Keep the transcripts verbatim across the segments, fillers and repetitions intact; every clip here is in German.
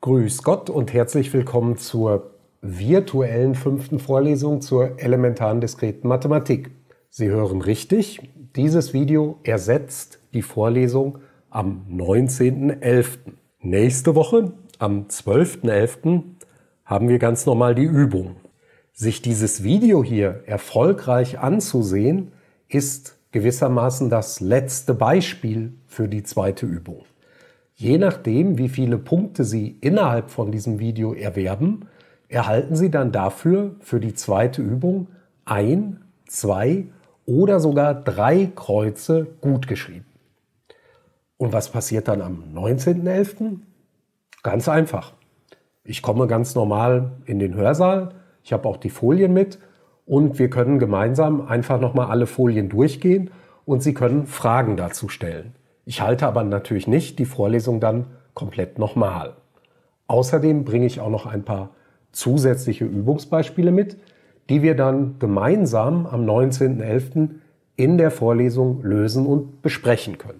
Grüß Gott und herzlich willkommen zur virtuellen fünften Vorlesung zur elementaren diskreten Mathematik. Sie hören richtig, dieses Video ersetzt die Vorlesung am neunzehnten elften Nächste Woche, am zwölften elften haben wir ganz normal die Übung. Sich dieses Video hier erfolgreich anzusehen, ist gewissermaßen das letzte Beispiel für die zweite Übung. Je nachdem, wie viele Punkte Sie innerhalb von diesem Video erwerben, erhalten Sie dann dafür für die zweite Übung ein, zwei oder sogar drei Kreuze gutgeschrieben. Und was passiert dann am neunzehnten elften? Ganz einfach. Ich komme ganz normal in den Hörsaal, ich habe auch die Folien mit und wir können gemeinsam einfach nochmal alle Folien durchgehen und Sie können Fragen dazu stellen. Ich halte aber natürlich nicht die Vorlesung dann komplett nochmal. Außerdem bringe ich auch noch ein paar zusätzliche Übungsbeispiele mit, die wir dann gemeinsam am neunzehnten elften in der Vorlesung lösen und besprechen können.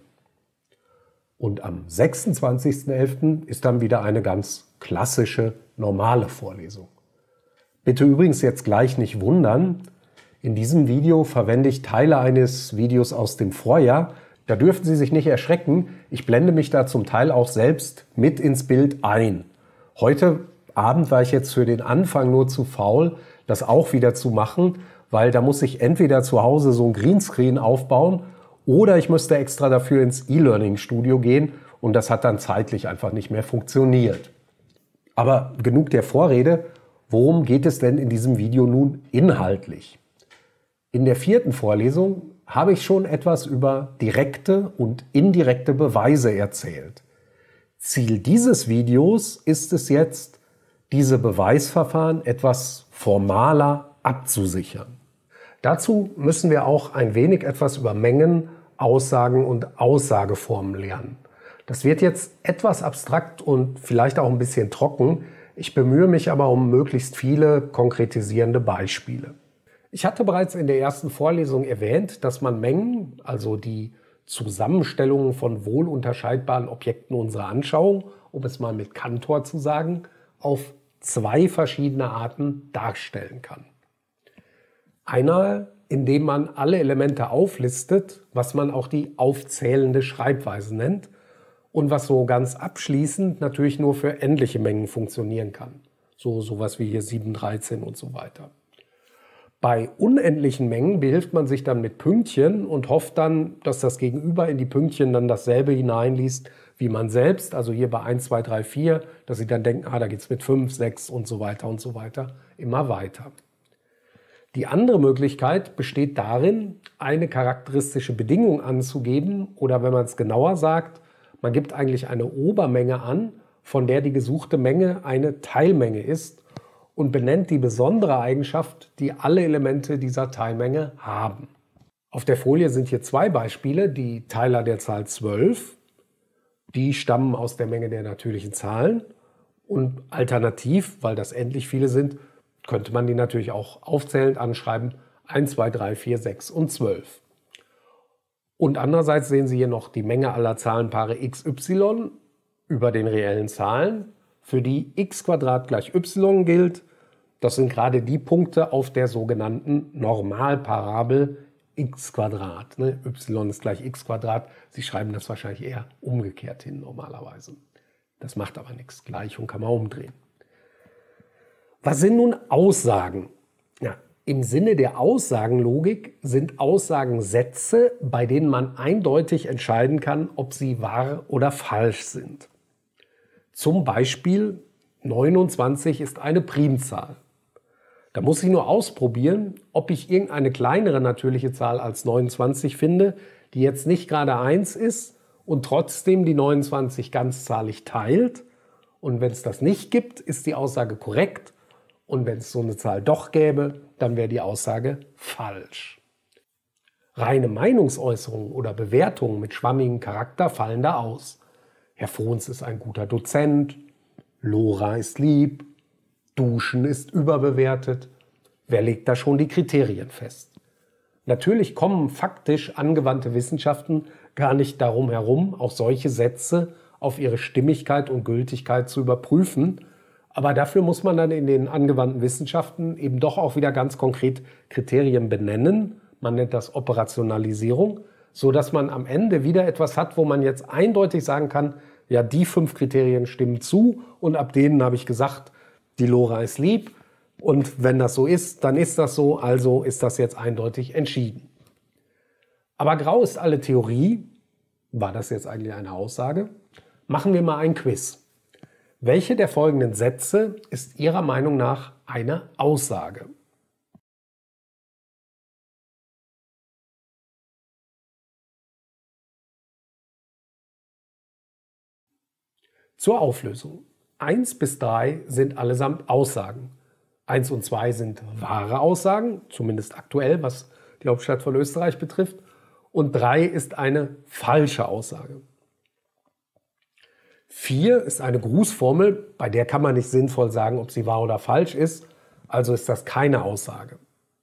Und am sechsundzwanzigsten elften ist dann wieder eine ganz klassische, normale Vorlesung. Bitte übrigens jetzt gleich nicht wundern, in diesem Video verwende ich Teile eines Videos aus dem Vorjahr. Da dürfen Sie sich nicht erschrecken, ich blende mich da zum Teil auch selbst mit ins Bild ein. Heute Abend war ich jetzt für den Anfang nur zu faul, das auch wieder zu machen, weil da muss ich entweder zu Hause so ein Greenscreen aufbauen oder ich müsste extra dafür ins E-Learning-Studio gehen und das hat dann zeitlich einfach nicht mehr funktioniert. Aber genug der Vorrede, worum geht es denn in diesem Video nun inhaltlich? In der vierten Vorlesung habe ich schon etwas über direkte und indirekte Beweise erzählt. Ziel dieses Videos ist es jetzt, diese Beweisverfahren etwas formaler abzusichern. Dazu müssen wir auch ein wenig etwas über Mengen, Aussagen und Aussageformen lernen. Das wird jetzt etwas abstrakt und vielleicht auch ein bisschen trocken. Ich bemühe mich aber um möglichst viele konkretisierende Beispiele. Ich hatte bereits in der ersten Vorlesung erwähnt, dass man Mengen, also die Zusammenstellungen von wohl unterscheidbaren Objekten unserer Anschauung, um es mal mit Cantor zu sagen, auf zwei verschiedene Arten darstellen kann. Einmal, indem man alle Elemente auflistet, was man auch die aufzählende Schreibweise nennt und was so ganz abschließend natürlich nur für endliche Mengen funktionieren kann. So sowas wie hier sieben, dreizehn und so weiter. Bei unendlichen Mengen behilft man sich dann mit Pünktchen und hofft dann, dass das Gegenüber in die Pünktchen dann dasselbe hineinliest wie man selbst. Also hier bei eins, zwei, drei, vier, dass sie dann denken, ah, da geht es mit fünf, sechs und so weiter und so weiter immer weiter. Die andere Möglichkeit besteht darin, eine charakteristische Bedingung anzugeben oder wenn man es genauer sagt, man gibt eigentlich eine Obermenge an, von der die gesuchte Menge eine Teilmenge ist und benennt die besondere Eigenschaft, die alle Elemente dieser Teilmenge haben. Auf der Folie sind hier zwei Beispiele, die Teiler der Zahl zwölf, die stammen aus der Menge der natürlichen Zahlen und alternativ, weil das endlich viele sind, könnte man die natürlich auch aufzählend anschreiben, eins, zwei, drei, vier, sechs und zwölf. Und andererseits sehen Sie hier noch die Menge aller Zahlenpaare x, y über den reellen Zahlen, für die x gleich y gilt. Das sind gerade die Punkte auf der sogenannten Normalparabel x Quadrat. Ne? Y ist gleich x Quadrat. Sie schreiben das wahrscheinlich eher umgekehrt hin normalerweise. Das macht aber nichts. Gleichung kann man umdrehen. Was sind nun Aussagen? Ja, im Sinne der Aussagenlogik sind Aussagen Sätze, bei denen man eindeutig entscheiden kann, ob sie wahr oder falsch sind. Zum Beispiel neunundzwanzig ist eine Primzahl. Da muss ich nur ausprobieren, ob ich irgendeine kleinere natürliche Zahl als neunundzwanzig finde, die jetzt nicht gerade eins ist und trotzdem die neunundzwanzig ganzzahlig teilt. Und wenn es das nicht gibt, ist die Aussage korrekt. Und wenn es so eine Zahl doch gäbe, dann wäre die Aussage falsch. Reine Meinungsäußerungen oder Bewertungen mit schwammigem Charakter fallen da aus. Herr Frons ist ein guter Dozent, Lora ist lieb, Duschen ist überbewertet. Wer legt da schon die Kriterien fest? Natürlich kommen faktisch angewandte Wissenschaften gar nicht darum herum, auch solche Sätze auf ihre Stimmigkeit und Gültigkeit zu überprüfen. Aber dafür muss man dann in den angewandten Wissenschaften eben doch auch wieder ganz konkret Kriterien benennen. Man nennt das Operationalisierung, so dass man am Ende wieder etwas hat, wo man jetzt eindeutig sagen kann, ja, die fünf Kriterien stimmen zu und ab denen habe ich gesagt, die Lora ist lieb und wenn das so ist, dann ist das so, also ist das jetzt eindeutig entschieden. Aber grau ist alle Theorie. War das jetzt eigentlich eine Aussage? Machen wir mal ein Quiz. Welche der folgenden Sätze ist Ihrer Meinung nach eine Aussage? Zur Auflösung. eins bis drei sind allesamt Aussagen. eins und zwei sind wahre Aussagen, zumindest aktuell, was die Hauptstadt von Österreich betrifft. Und drei ist eine falsche Aussage. vier ist eine Grußformel, bei der kann man nicht sinnvoll sagen, ob sie wahr oder falsch ist, also ist das keine Aussage.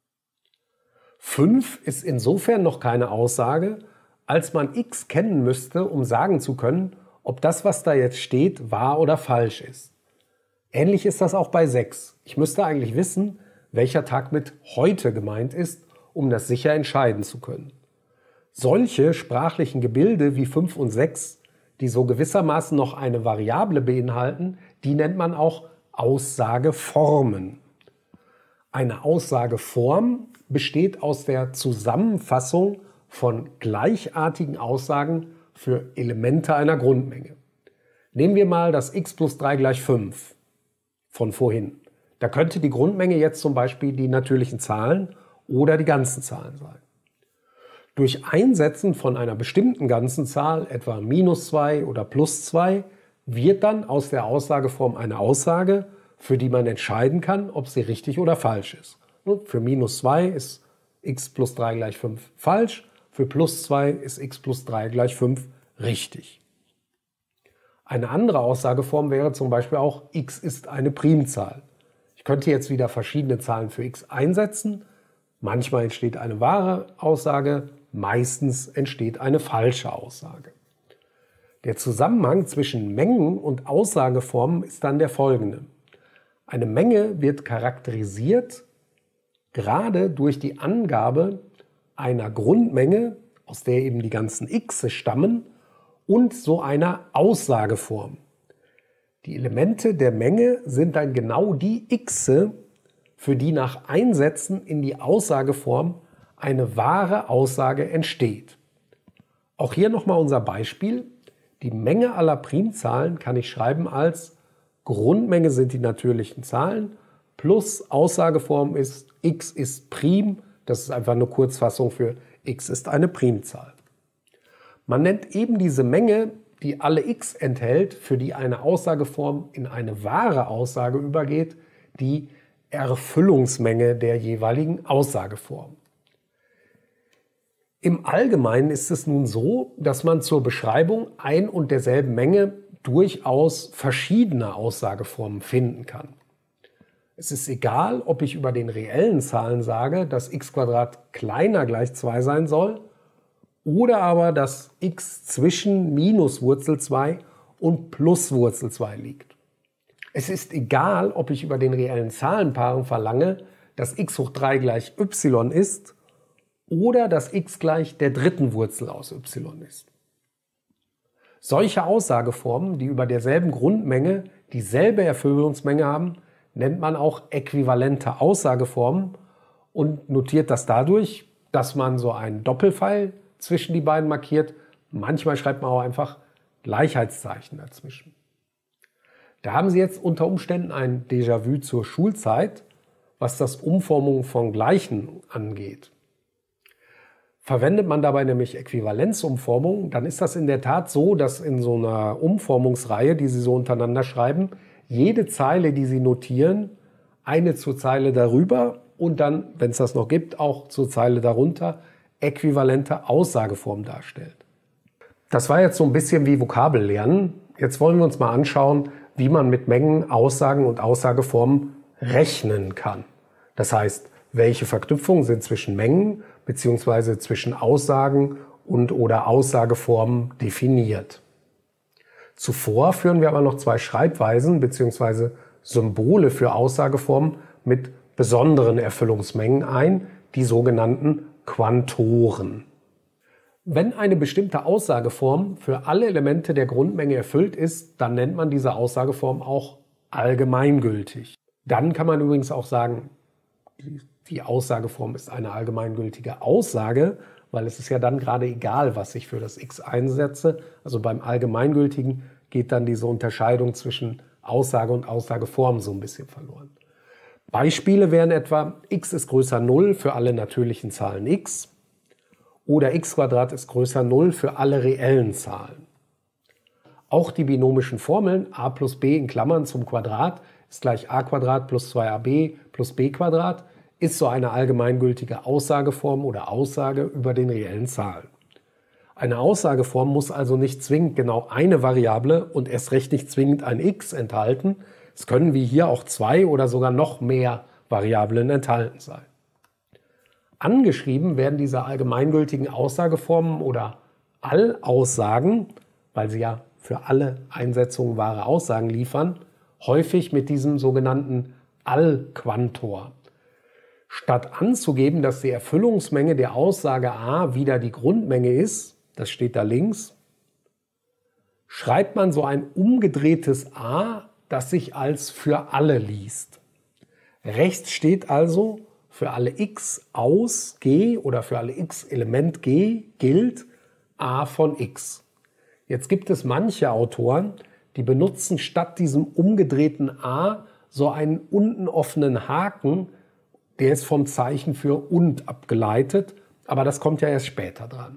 fünf ist insofern noch keine Aussage, als man x kennen müsste, um sagen zu können, ob das, was da jetzt steht, wahr oder falsch ist. Ähnlich ist das auch bei sechs. Ich müsste eigentlich wissen, welcher Tag mit heute gemeint ist, um das sicher entscheiden zu können. Solche sprachlichen Gebilde wie fünf und sechs, die so gewissermaßen noch eine Variable beinhalten, die nennt man auch Aussageformen. Eine Aussageform besteht aus der Zusammenfassung von gleichartigen Aussagen für Elemente einer Grundmenge. Nehmen wir mal das x plus drei gleich fünf von vorhin. Da könnte die Grundmenge jetzt zum Beispiel die natürlichen Zahlen oder die ganzen Zahlen sein. Durch Einsetzen von einer bestimmten ganzen Zahl, etwa minus zwei oder plus zwei, wird dann aus der Aussageform eine Aussage, für die man entscheiden kann, ob sie richtig oder falsch ist. Für minus zwei ist x plus drei gleich fünf falsch, für plus zwei ist x plus drei gleich fünf richtig. Eine andere Aussageform wäre zum Beispiel auch x ist eine Primzahl. Ich könnte jetzt wieder verschiedene Zahlen für x einsetzen. Manchmal entsteht eine wahre Aussage, meistens entsteht eine falsche Aussage. Der Zusammenhang zwischen Mengen und Aussageformen ist dann der folgende. Eine Menge wird charakterisiert gerade durch die Angabe einer Grundmenge, aus der eben die ganzen x stammen, und so einer Aussageform. Die Elemente der Menge sind dann genau die x, für die nach Einsetzen in die Aussageform eine wahre Aussage entsteht. Auch hier nochmal unser Beispiel. Die Menge aller Primzahlen kann ich schreiben als Grundmenge sind die natürlichen Zahlen plus Aussageform ist x ist prim. Das ist einfach eine Kurzfassung für x ist eine Primzahl. Man nennt eben diese Menge, die alle x enthält, für die eine Aussageform in eine wahre Aussage übergeht, die Erfüllungsmenge der jeweiligen Aussageform. Im Allgemeinen ist es nun so, dass man zur Beschreibung ein und derselben Menge durchaus verschiedene Aussageformen finden kann. Es ist egal, ob ich über den reellen Zahlen sage, dass x² kleiner gleich zwei sein soll oder aber, dass x zwischen minus Wurzel zwei und plus Wurzel zwei liegt. Es ist egal, ob ich über den reellen Zahlenpaaren verlange, dass x hoch drei gleich y ist oder dass x gleich der dritten Wurzel aus y ist. Solche Aussageformen, die über derselben Grundmenge dieselbe Erfüllungsmenge haben, nennt man auch äquivalente Aussageformen und notiert das dadurch, dass man so einen Doppelpfeil zwischen die beiden markiert. Manchmal schreibt man auch einfach Gleichheitszeichen dazwischen. Da haben Sie jetzt unter Umständen ein Déjà-vu zur Schulzeit, was das Umformung von Gleichen angeht. Verwendet man dabei nämlich Äquivalenzumformung, dann ist das in der Tat so, dass in so einer Umformungsreihe, die Sie so untereinander schreiben, jede Zeile, die Sie notieren, eine zur Zeile darüber und dann, wenn es das noch gibt, auch zur Zeile darunter äquivalente Aussageform darstellt. Das war jetzt so ein bisschen wie Vokabellernen. Jetzt wollen wir uns mal anschauen, wie man mit Mengen, Aussagen und Aussageformen rechnen kann. Das heißt, welche Verknüpfungen sind zwischen Mengen bzw. zwischen Aussagen und oder Aussageformen definiert. Zuvor führen wir aber noch zwei Schreibweisen bzw. Symbole für Aussageformen mit besonderen Erfüllungsmengen ein, die sogenannten Quantoren. Wenn eine bestimmte Aussageform für alle Elemente der Grundmenge erfüllt ist, dann nennt man diese Aussageform auch allgemeingültig. Dann kann man übrigens auch sagen, die Aussageform ist eine allgemeingültige Aussage, weil es ist ja dann gerade egal, was ich für das x einsetze. Also beim Allgemeingültigen geht dann diese Unterscheidung zwischen Aussage und Aussageform so ein bisschen verloren. Beispiele wären etwa x ist größer null für alle natürlichen Zahlen x oder x² ist größer null für alle reellen Zahlen. Auch die binomischen Formeln a plus b in Klammern zum Quadrat ist gleich a Quadrat plus zwei a b plus b Quadrat ist so eine allgemeingültige Aussageform oder Aussage über den reellen Zahlen. Eine Aussageform muss also nicht zwingend genau eine Variable und erst recht nicht zwingend ein x enthalten. Es können wie hier auch zwei oder sogar noch mehr Variablen enthalten sein. Angeschrieben werden diese allgemeingültigen Aussageformen oder Allaussagen, weil sie ja für alle Einsetzungen wahre Aussagen liefern, häufig mit diesem sogenannten Allquantor. Statt anzugeben, dass die Erfüllungsmenge der Aussage a wieder die Grundmenge ist, das steht da links, schreibt man so ein umgedrehtes a, das sich als für alle liest. Rechts steht also, für alle x aus g oder für alle x Element g gilt a von x. Jetzt gibt es manche Autoren, die benutzen statt diesem umgedrehten a so einen unten offenen Haken, der ist vom Zeichen für und abgeleitet, aber das kommt ja erst später dran.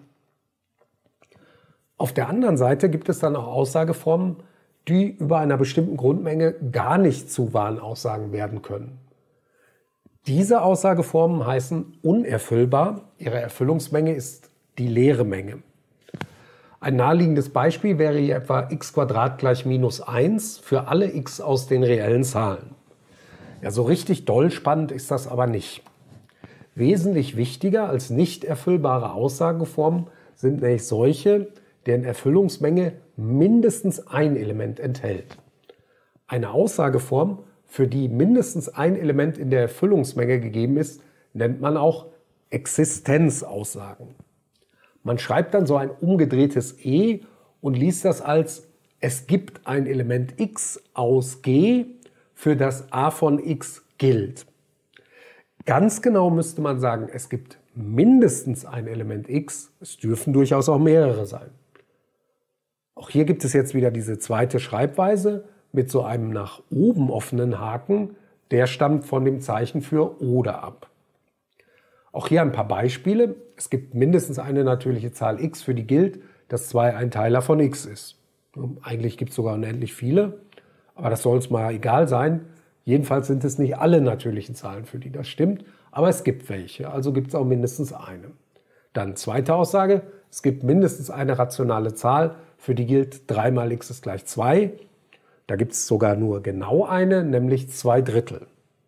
Auf der anderen Seite gibt es dann auch Aussageformen, die über einer bestimmten Grundmenge gar nicht zu wahren Aussagen werden können. Diese Aussageformen heißen unerfüllbar, ihre Erfüllungsmenge ist die leere Menge. Ein naheliegendes Beispiel wäre hier etwa x² gleich minus eins für alle x aus den reellen Zahlen. Ja, so richtig doll spannend ist das aber nicht. Wesentlich wichtiger als nicht erfüllbare Aussageformen sind nämlich solche, deren Erfüllungsmenge mindestens ein Element enthält. Eine Aussageform, für die mindestens ein Element in der Erfüllungsmenge gegeben ist, nennt man auch Existenzaussagen. Man schreibt dann so ein umgedrehtes e und liest das als es gibt ein Element x aus g, für das a von x gilt. Ganz genau müsste man sagen, es gibt mindestens ein Element x, es dürfen durchaus auch mehrere sein. Auch hier gibt es jetzt wieder diese zweite Schreibweise mit so einem nach oben offenen Haken, der stammt von dem Zeichen für oder ab. Auch hier ein paar Beispiele. Es gibt mindestens eine natürliche Zahl x, für die gilt, dass zwei ein Teiler von x ist. Eigentlich gibt es sogar unendlich viele, aber das soll uns mal egal sein. Jedenfalls sind es nicht alle natürlichen Zahlen, für die das stimmt, aber es gibt welche, also gibt es auch mindestens eine. Dann zweite Aussage, es gibt mindestens eine rationale Zahl, für die gilt drei mal x ist gleich zwei. Da gibt es sogar nur genau eine, nämlich zwei Drittel.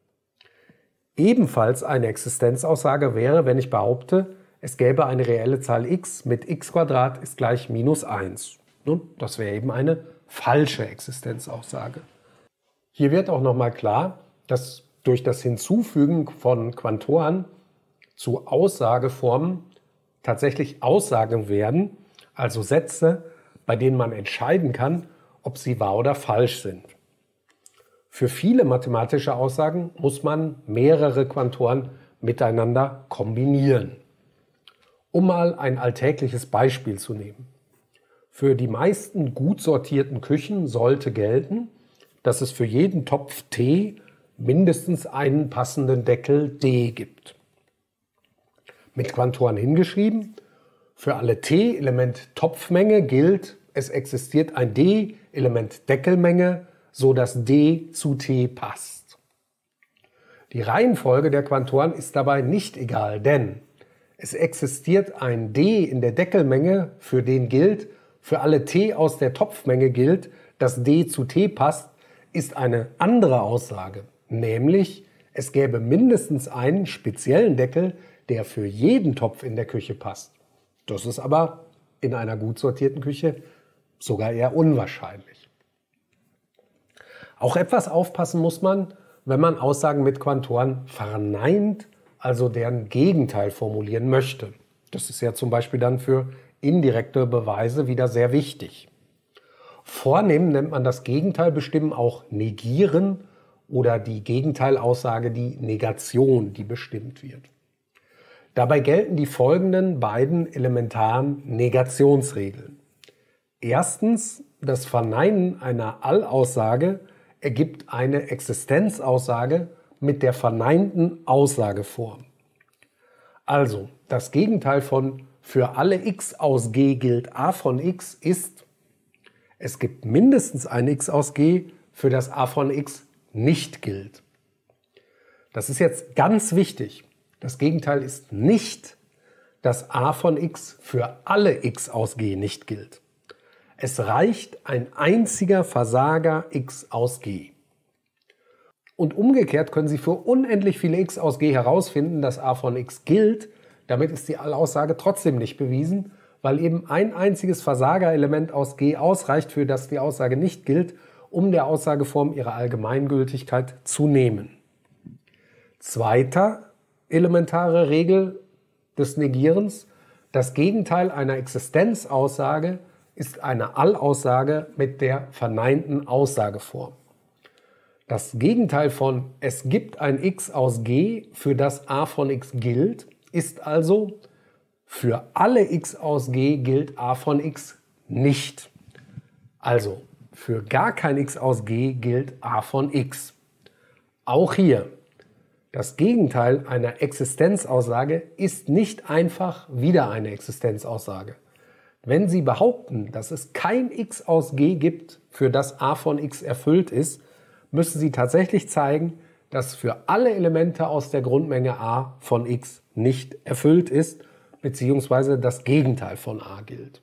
Ebenfalls eine Existenzaussage wäre, wenn ich behaupte, es gäbe eine reelle Zahl x mit x² ist gleich minus eins. Das wäre eben eine falsche Existenzaussage. Hier wird auch nochmal klar, dass durch das Hinzufügen von Quantoren zu Aussageformen tatsächlich Aussagen werden, also Sätze, bei denen man entscheiden kann, ob sie wahr oder falsch sind. Für viele mathematische Aussagen muss man mehrere Quantoren miteinander kombinieren. Um mal ein alltägliches Beispiel zu nehmen. Für die meisten gut sortierten Küchen sollte gelten, dass es für jeden Topf T mindestens einen passenden Deckel D gibt. Mit Quantoren hingeschrieben, für alle T Element Topfmenge gilt, es existiert ein D Element Deckelmenge, so dass D zu T passt. Die Reihenfolge der Quantoren ist dabei nicht egal, denn es existiert ein D in der Deckelmenge, für den gilt, für alle T aus der Topfmenge gilt, dass D zu T passt, ist eine andere Aussage, nämlich es gäbe mindestens einen speziellen Deckel, der für jeden Topf in der Küche passt. Das ist aber in einer gut sortierten Küche sogar eher unwahrscheinlich. Auch etwas aufpassen muss man, wenn man Aussagen mit Quantoren verneint, also deren Gegenteil formulieren möchte. Das ist ja zum Beispiel dann für indirekte Beweise wieder sehr wichtig. Vornehmen nennt man das Gegenteil bestimmen auch negieren oder die Gegenteilaussage die Negation, die bestimmt wird. Dabei gelten die folgenden beiden elementaren Negationsregeln. Erstens, das Verneinen einer Allaussage ergibt eine Existenzaussage mit der verneinten Aussageform. Also, das Gegenteil von für alle x aus g gilt a von x ist, es gibt mindestens ein x aus g, für das a von x nicht gilt. Das ist jetzt ganz wichtig. Das Gegenteil ist nicht, dass a von x für alle x aus g nicht gilt. Es reicht ein einziger Versager x aus g. Und umgekehrt können Sie für unendlich viele x aus g herausfinden, dass a von x gilt. Damit ist die Allaussage trotzdem nicht bewiesen, weil eben ein einziges Versagerelement aus g ausreicht, für das die Aussage nicht gilt, um der Aussageform ihre Allgemeingültigkeit zu nehmen. Zweiter elementare Regel des Negierens: Das Gegenteil einer Existenzaussage ist eine Allaussage mit der verneinten Aussageform. Das Gegenteil von es gibt ein x aus g, für das a von x gilt, ist also für alle x aus g gilt a von x nicht. Also für gar kein x aus g gilt a von x. Auch hier, das Gegenteil einer Existenzaussage ist nicht einfach wieder eine Existenzaussage. Wenn Sie behaupten, dass es kein x aus g gibt, für das a von x erfüllt ist, müssen Sie tatsächlich zeigen, dass für alle Elemente aus der Grundmenge a von x nicht erfüllt ist, beziehungsweise das Gegenteil von a gilt.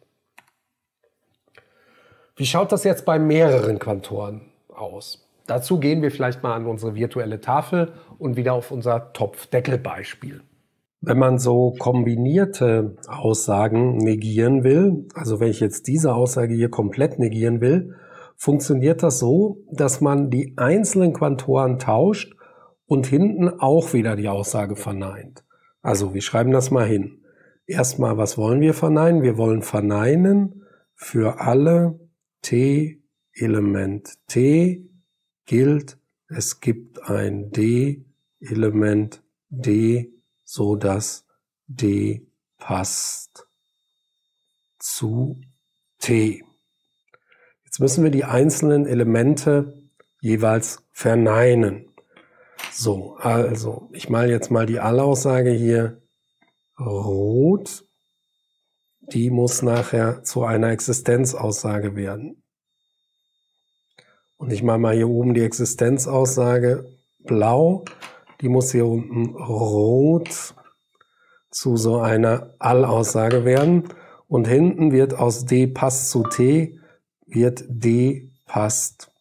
Wie schaut das jetzt bei mehreren Quantoren aus? Dazu gehen wir vielleicht mal an unsere virtuelle Tafel und wieder auf unser Topfdeckelbeispiel. Wenn man so kombinierte Aussagen negieren will, also wenn ich jetzt diese Aussage hier komplett negieren will, funktioniert das so, dass man die einzelnen Quantoren tauscht und hinten auch wieder die Aussage verneint. Also wir schreiben das mal hin. Erstmal, was wollen wir verneinen? Wir wollen verneinen für alle t Element t gilt, es gibt ein d Element d, so dass d passt zu t. Jetzt müssen wir die einzelnen Elemente jeweils verneinen. So, also ich male jetzt mal die Allaussage hier rot. Die muss nachher zu einer Existenzaussage werden. Und ich mache mal hier oben die Existenzaussage blau. Die muss hier unten rot zu so einer Allaussage werden. Und hinten wird aus d passt zu t, wird d passt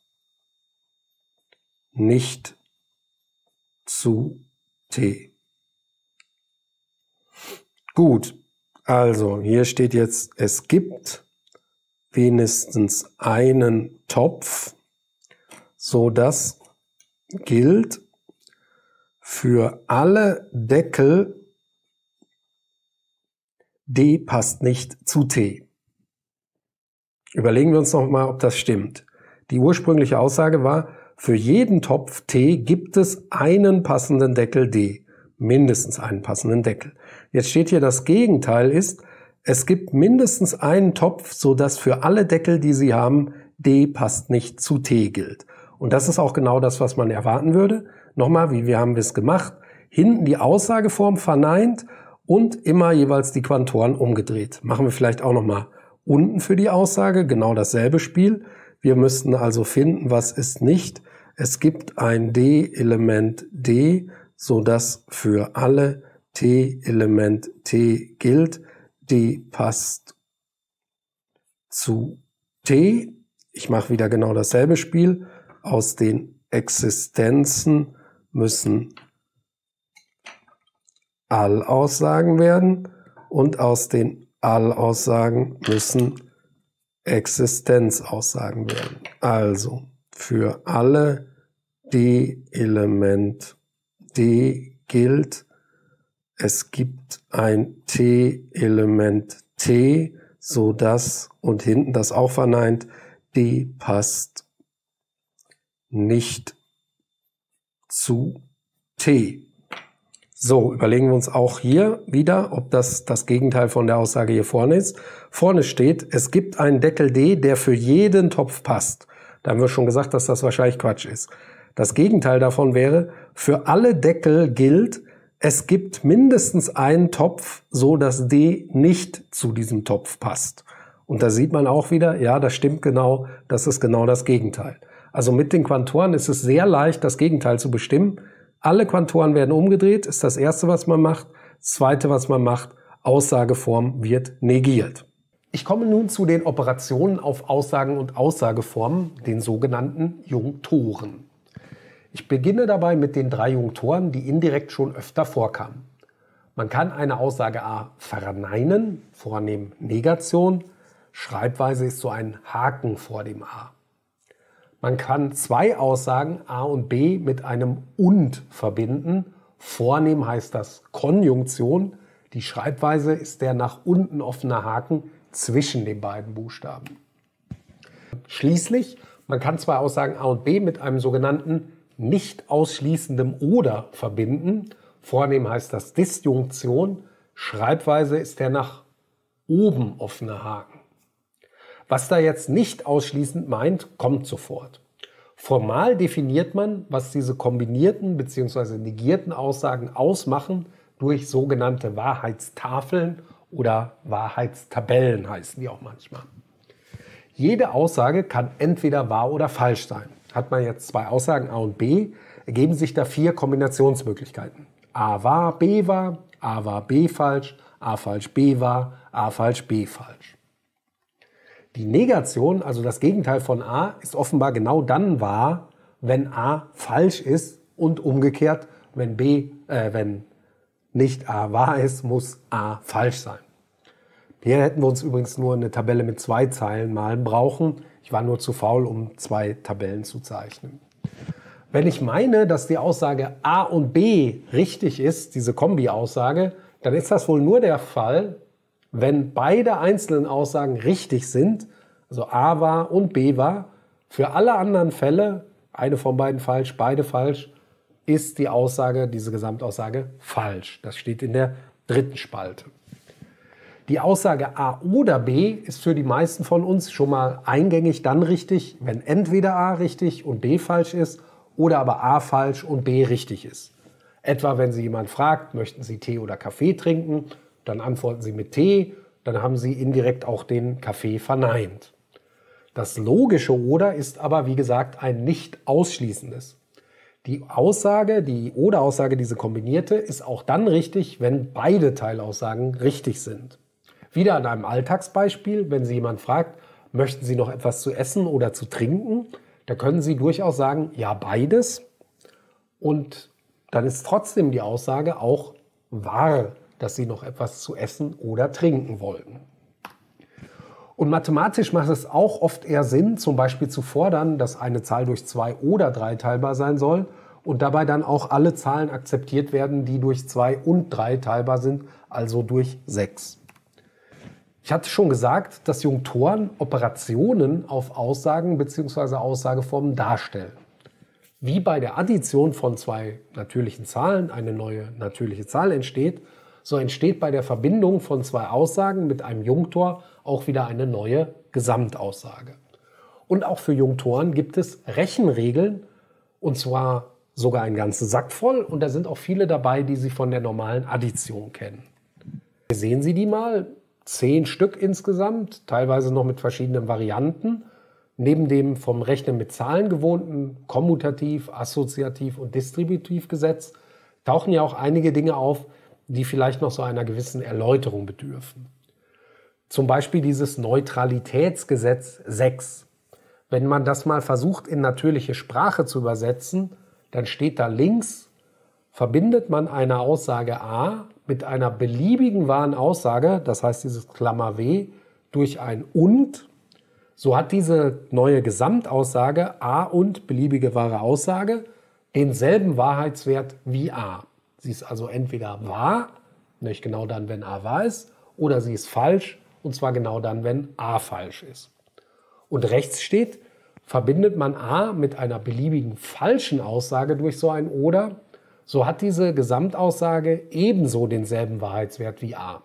nicht zu t. Gut, also hier steht jetzt, es gibt wenigstens einen Topf, so dass gilt für alle Deckel d passt nicht zu t. Überlegen wir uns noch mal, ob das stimmt. Die ursprüngliche Aussage war, für jeden Topf T gibt es einen passenden Deckel D. Mindestens einen passenden Deckel. Jetzt steht hier, das Gegenteil ist, es gibt mindestens einen Topf, sodass für alle Deckel, die Sie haben, D passt nicht zu T gilt. Und das ist auch genau das, was man erwarten würde. Nochmal, wie wir haben wir es gemacht? Hinten die Aussageform verneint und immer jeweils die Quantoren umgedreht. Machen wir vielleicht auch nochmal unten für die Aussage genau dasselbe Spiel. Wir müssten also finden, was ist nicht. Es gibt ein D-Element D, sodass für alle T-Element T gilt. D passt zu T. Ich mache wieder genau dasselbe Spiel. Aus den Existenzen müssen Allaussagen werden und aus den Allaussagen müssen Existenzaussagen werden. Also für alle D-Element D gilt, es gibt ein T-Element T, so dass, und hinten das auch verneint, D passt nicht zu T. So, überlegen wir uns auch hier wieder, ob das das Gegenteil von der Aussage hier vorne ist. Vorne steht, es gibt einen Deckel D, der für jeden Topf passt. Da haben wir schon gesagt, dass das wahrscheinlich Quatsch ist. Das Gegenteil davon wäre, für alle Deckel gilt, es gibt mindestens einen Topf, so dass D nicht zu diesem Topf passt. Und da sieht man auch wieder, ja, das stimmt genau, das ist genau das Gegenteil. Also mit den Quantoren ist es sehr leicht, das Gegenteil zu bestimmen. Alle Quantoren werden umgedreht, ist das Erste, was man macht. Das Zweite, was man macht, Aussageform wird negiert. Ich komme nun zu den Operationen auf Aussagen und Aussageformen, den sogenannten Junktoren. Ich beginne dabei mit den drei Junktoren, die indirekt schon öfter vorkamen. Man kann eine Aussage A verneinen, vornehmen Negation. Schreibweise ist so ein Haken vor dem A. Man kann zwei Aussagen A und B mit einem und verbinden. Vornehmen heißt das Konjunktion. Die Schreibweise ist der nach unten offene Haken zwischen den beiden Buchstaben. Schließlich, man kann zwei Aussagen A und B mit einem sogenannten nicht ausschließendem Oder verbinden. Vornehmen heißt das Disjunktion. Schreibweise ist der nach oben offene Haken. Was da jetzt nicht ausschließend meint, kommt sofort. Formal definiert man, was diese kombinierten bzw. negierten Aussagen ausmachen, durch sogenannte Wahrheitstafeln oder Wahrheitstabellen heißen die auch manchmal. Jede Aussage kann entweder wahr oder falsch sein. Hat man jetzt zwei Aussagen A und B, ergeben sich da vier Kombinationsmöglichkeiten. A wahr, B wahr, A wahr, B falsch, A falsch, B wahr, A falsch, B falsch. Die Negation, also das Gegenteil von A, ist offenbar genau dann wahr, wenn A falsch ist und umgekehrt, wenn B, äh, wenn nicht A wahr ist, muss A falsch sein. Hier hätten wir uns übrigens nur eine Tabelle mit zwei Zeilen malen brauchen. Ich war nur zu faul, um zwei Tabellen zu zeichnen. Wenn ich meine, dass die Aussage A und B richtig ist, diese Kombi-Aussage, dann ist das wohl nur der Fall, wenn beide einzelnen Aussagen richtig sind, also A wahr und B wahr. Für alle anderen Fälle, eine von beiden falsch, beide falsch, ist die Aussage, diese Gesamtaussage falsch. Das steht in der dritten Spalte. Die Aussage A oder B ist für die meisten von uns schon mal eingängig dann richtig, wenn entweder A richtig und B falsch ist oder aber A falsch und B richtig ist. Etwa wenn Sie jemand fragt, möchten Sie Tee oder Kaffee trinken, dann antworten Sie mit Tee, dann haben Sie indirekt auch den Kaffee verneint. Das logische Oder ist aber, wie gesagt, ein nicht ausschließendes. Die Aussage, die Oder-Aussage, diese kombinierte, ist auch dann richtig, wenn beide Teilaussagen richtig sind. Wieder an einem Alltagsbeispiel, wenn Sie jemand fragt, möchten Sie noch etwas zu essen oder zu trinken, da können Sie durchaus sagen, ja, beides. Und dann ist trotzdem die Aussage auch wahr, dass Sie noch etwas zu essen oder trinken wollten. Und mathematisch macht es auch oft eher Sinn, zum Beispiel zu fordern, dass eine Zahl durch zwei oder drei teilbar sein soll und dabei dann auch alle Zahlen akzeptiert werden, die durch zwei und drei teilbar sind, also durch sechs. Ich hatte schon gesagt, dass Junktoren Operationen auf Aussagen bzw. Aussageformen darstellen. Wie bei der Addition von zwei natürlichen Zahlen eine neue natürliche Zahl entsteht, so entsteht bei der Verbindung von zwei Aussagen mit einem Junktor auch wieder eine neue Gesamtaussage. Und auch für Junktoren gibt es Rechenregeln, und zwar sogar einen ganzen Sack voll, und da sind auch viele dabei, die Sie von der normalen Addition kennen. Hier sehen Sie die mal. Zehn Stück insgesamt, teilweise noch mit verschiedenen Varianten. Neben dem vom Rechnen mit Zahlen gewohnten Kommutativ, Assoziativ und Distributivgesetz tauchen ja auch einige Dinge auf, die vielleicht noch so einer gewissen Erläuterung bedürfen. Zum Beispiel dieses Neutralitätsgesetz sechs. Wenn man das mal versucht in natürliche Sprache zu übersetzen, dann steht da links, verbindet man eine Aussage A mit einer beliebigen wahren Aussage, das heißt dieses Klammer W, durch ein und, so hat diese neue Gesamtaussage A und beliebige wahre Aussage denselben Wahrheitswert wie A. Sie ist also entweder wahr, nicht genau dann, wenn A wahr ist, oder sie ist falsch, und zwar genau dann, wenn A falsch ist. Und rechts steht, verbindet man A mit einer beliebigen falschen Aussage durch so ein Oder, so hat diese Gesamtaussage ebenso denselben Wahrheitswert wie A.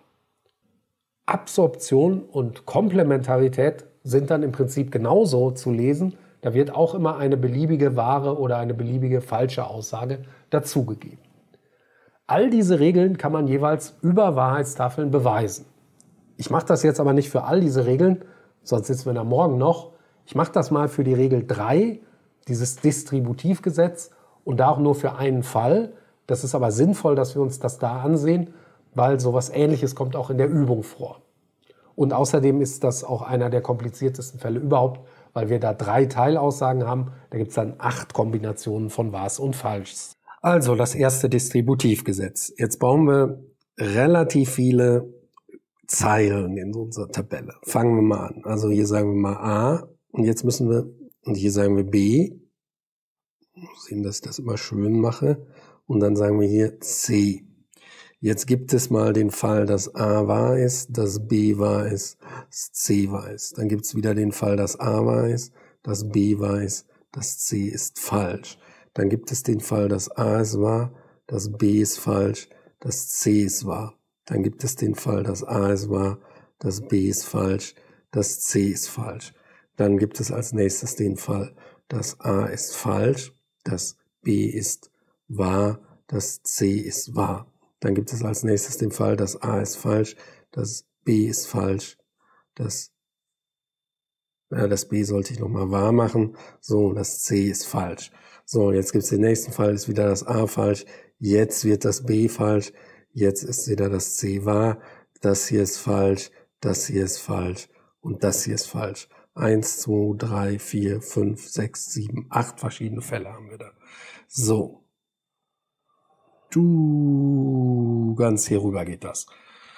Absorption und Komplementarität sind dann im Prinzip genauso zu lesen. Da wird auch immer eine beliebige wahre oder eine beliebige falsche Aussage dazugegeben. All diese Regeln kann man jeweils über Wahrheitstafeln beweisen. Ich mache das jetzt aber nicht für all diese Regeln, sonst sitzen wir da morgen noch. Ich mache das mal für die Regel drei, dieses Distributivgesetz, und da auch nur für einen Fall. Das ist aber sinnvoll, dass wir uns das da ansehen, weil sowas Ähnliches kommt auch in der Übung vor. Und außerdem ist das auch einer der kompliziertesten Fälle überhaupt, weil wir da drei Teilaussagen haben. Da gibt es dann acht Kombinationen von Wahrs und Falschs. Also das erste Distributivgesetz. Jetzt bauen wir relativ viele Zeilen in unserer Tabelle. Fangen wir mal an. Also hier sagen wir mal A und jetzt müssen wir, und hier sagen wir B. Sehen, dass ich das immer schön mache. Und dann sagen wir hier C. Jetzt gibt es mal den Fall, dass A wahr ist, dass B wahr ist, dass C wahr ist. Dann gibt es wieder den Fall, dass A wahr ist, dass B wahr ist, dass C ist falsch. Dann gibt es den Fall, dass A ist wahr, dass B ist falsch, dass C ist wahr. Dann gibt es den Fall, dass A ist wahr, dass B ist falsch, dass C ist falsch. Dann gibt es als nächstes den Fall, dass A ist falsch, dass B ist wahr, dass C ist wahr. Dann gibt es als nächstes den Fall, dass A ist falsch, dass B ist falsch, dass, äh, das B sollte ich nochmal wahr machen, so, das C ist falsch. So, jetzt gibt es den nächsten Fall, ist wieder das A falsch, jetzt wird das B falsch, jetzt ist wieder das C wahr, das hier ist falsch, das hier ist falsch und das hier ist falsch. Eins, zwei, drei, vier, fünf, sechs, sieben, acht verschiedene Fälle haben wir da. So. Du, ganz hier rüber geht das.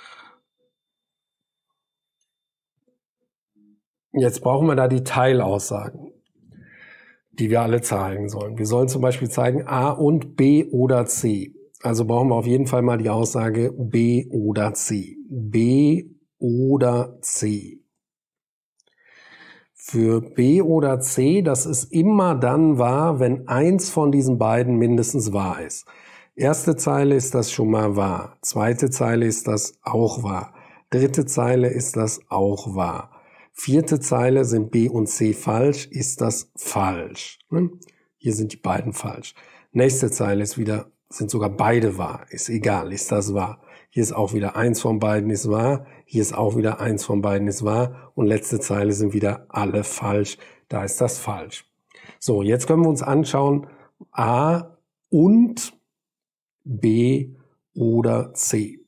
Jetzt brauchen wir da die Teilaussagen, die wir alle zeigen sollen. Wir sollen zum Beispiel zeigen A und B oder C. Also brauchen wir auf jeden Fall mal die Aussage B oder C. B oder C. Für B oder C, das ist immer dann wahr, wenn eins von diesen beiden mindestens wahr ist. Erste Zeile ist das schon mal wahr. Zweite Zeile ist das auch wahr. Dritte Zeile ist das auch wahr. Vierte Zeile sind B und C falsch, ist das falsch. Hier sind die beiden falsch. Nächste Zeile ist wieder, sind sogar beide wahr. Ist egal, ist das wahr. Hier ist auch wieder eins von beiden ist wahr. Hier ist auch wieder eins von beiden ist wahr. Und letzte Zeile sind wieder alle falsch. Da ist das falsch. So, jetzt können wir uns anschauen, A und B oder C.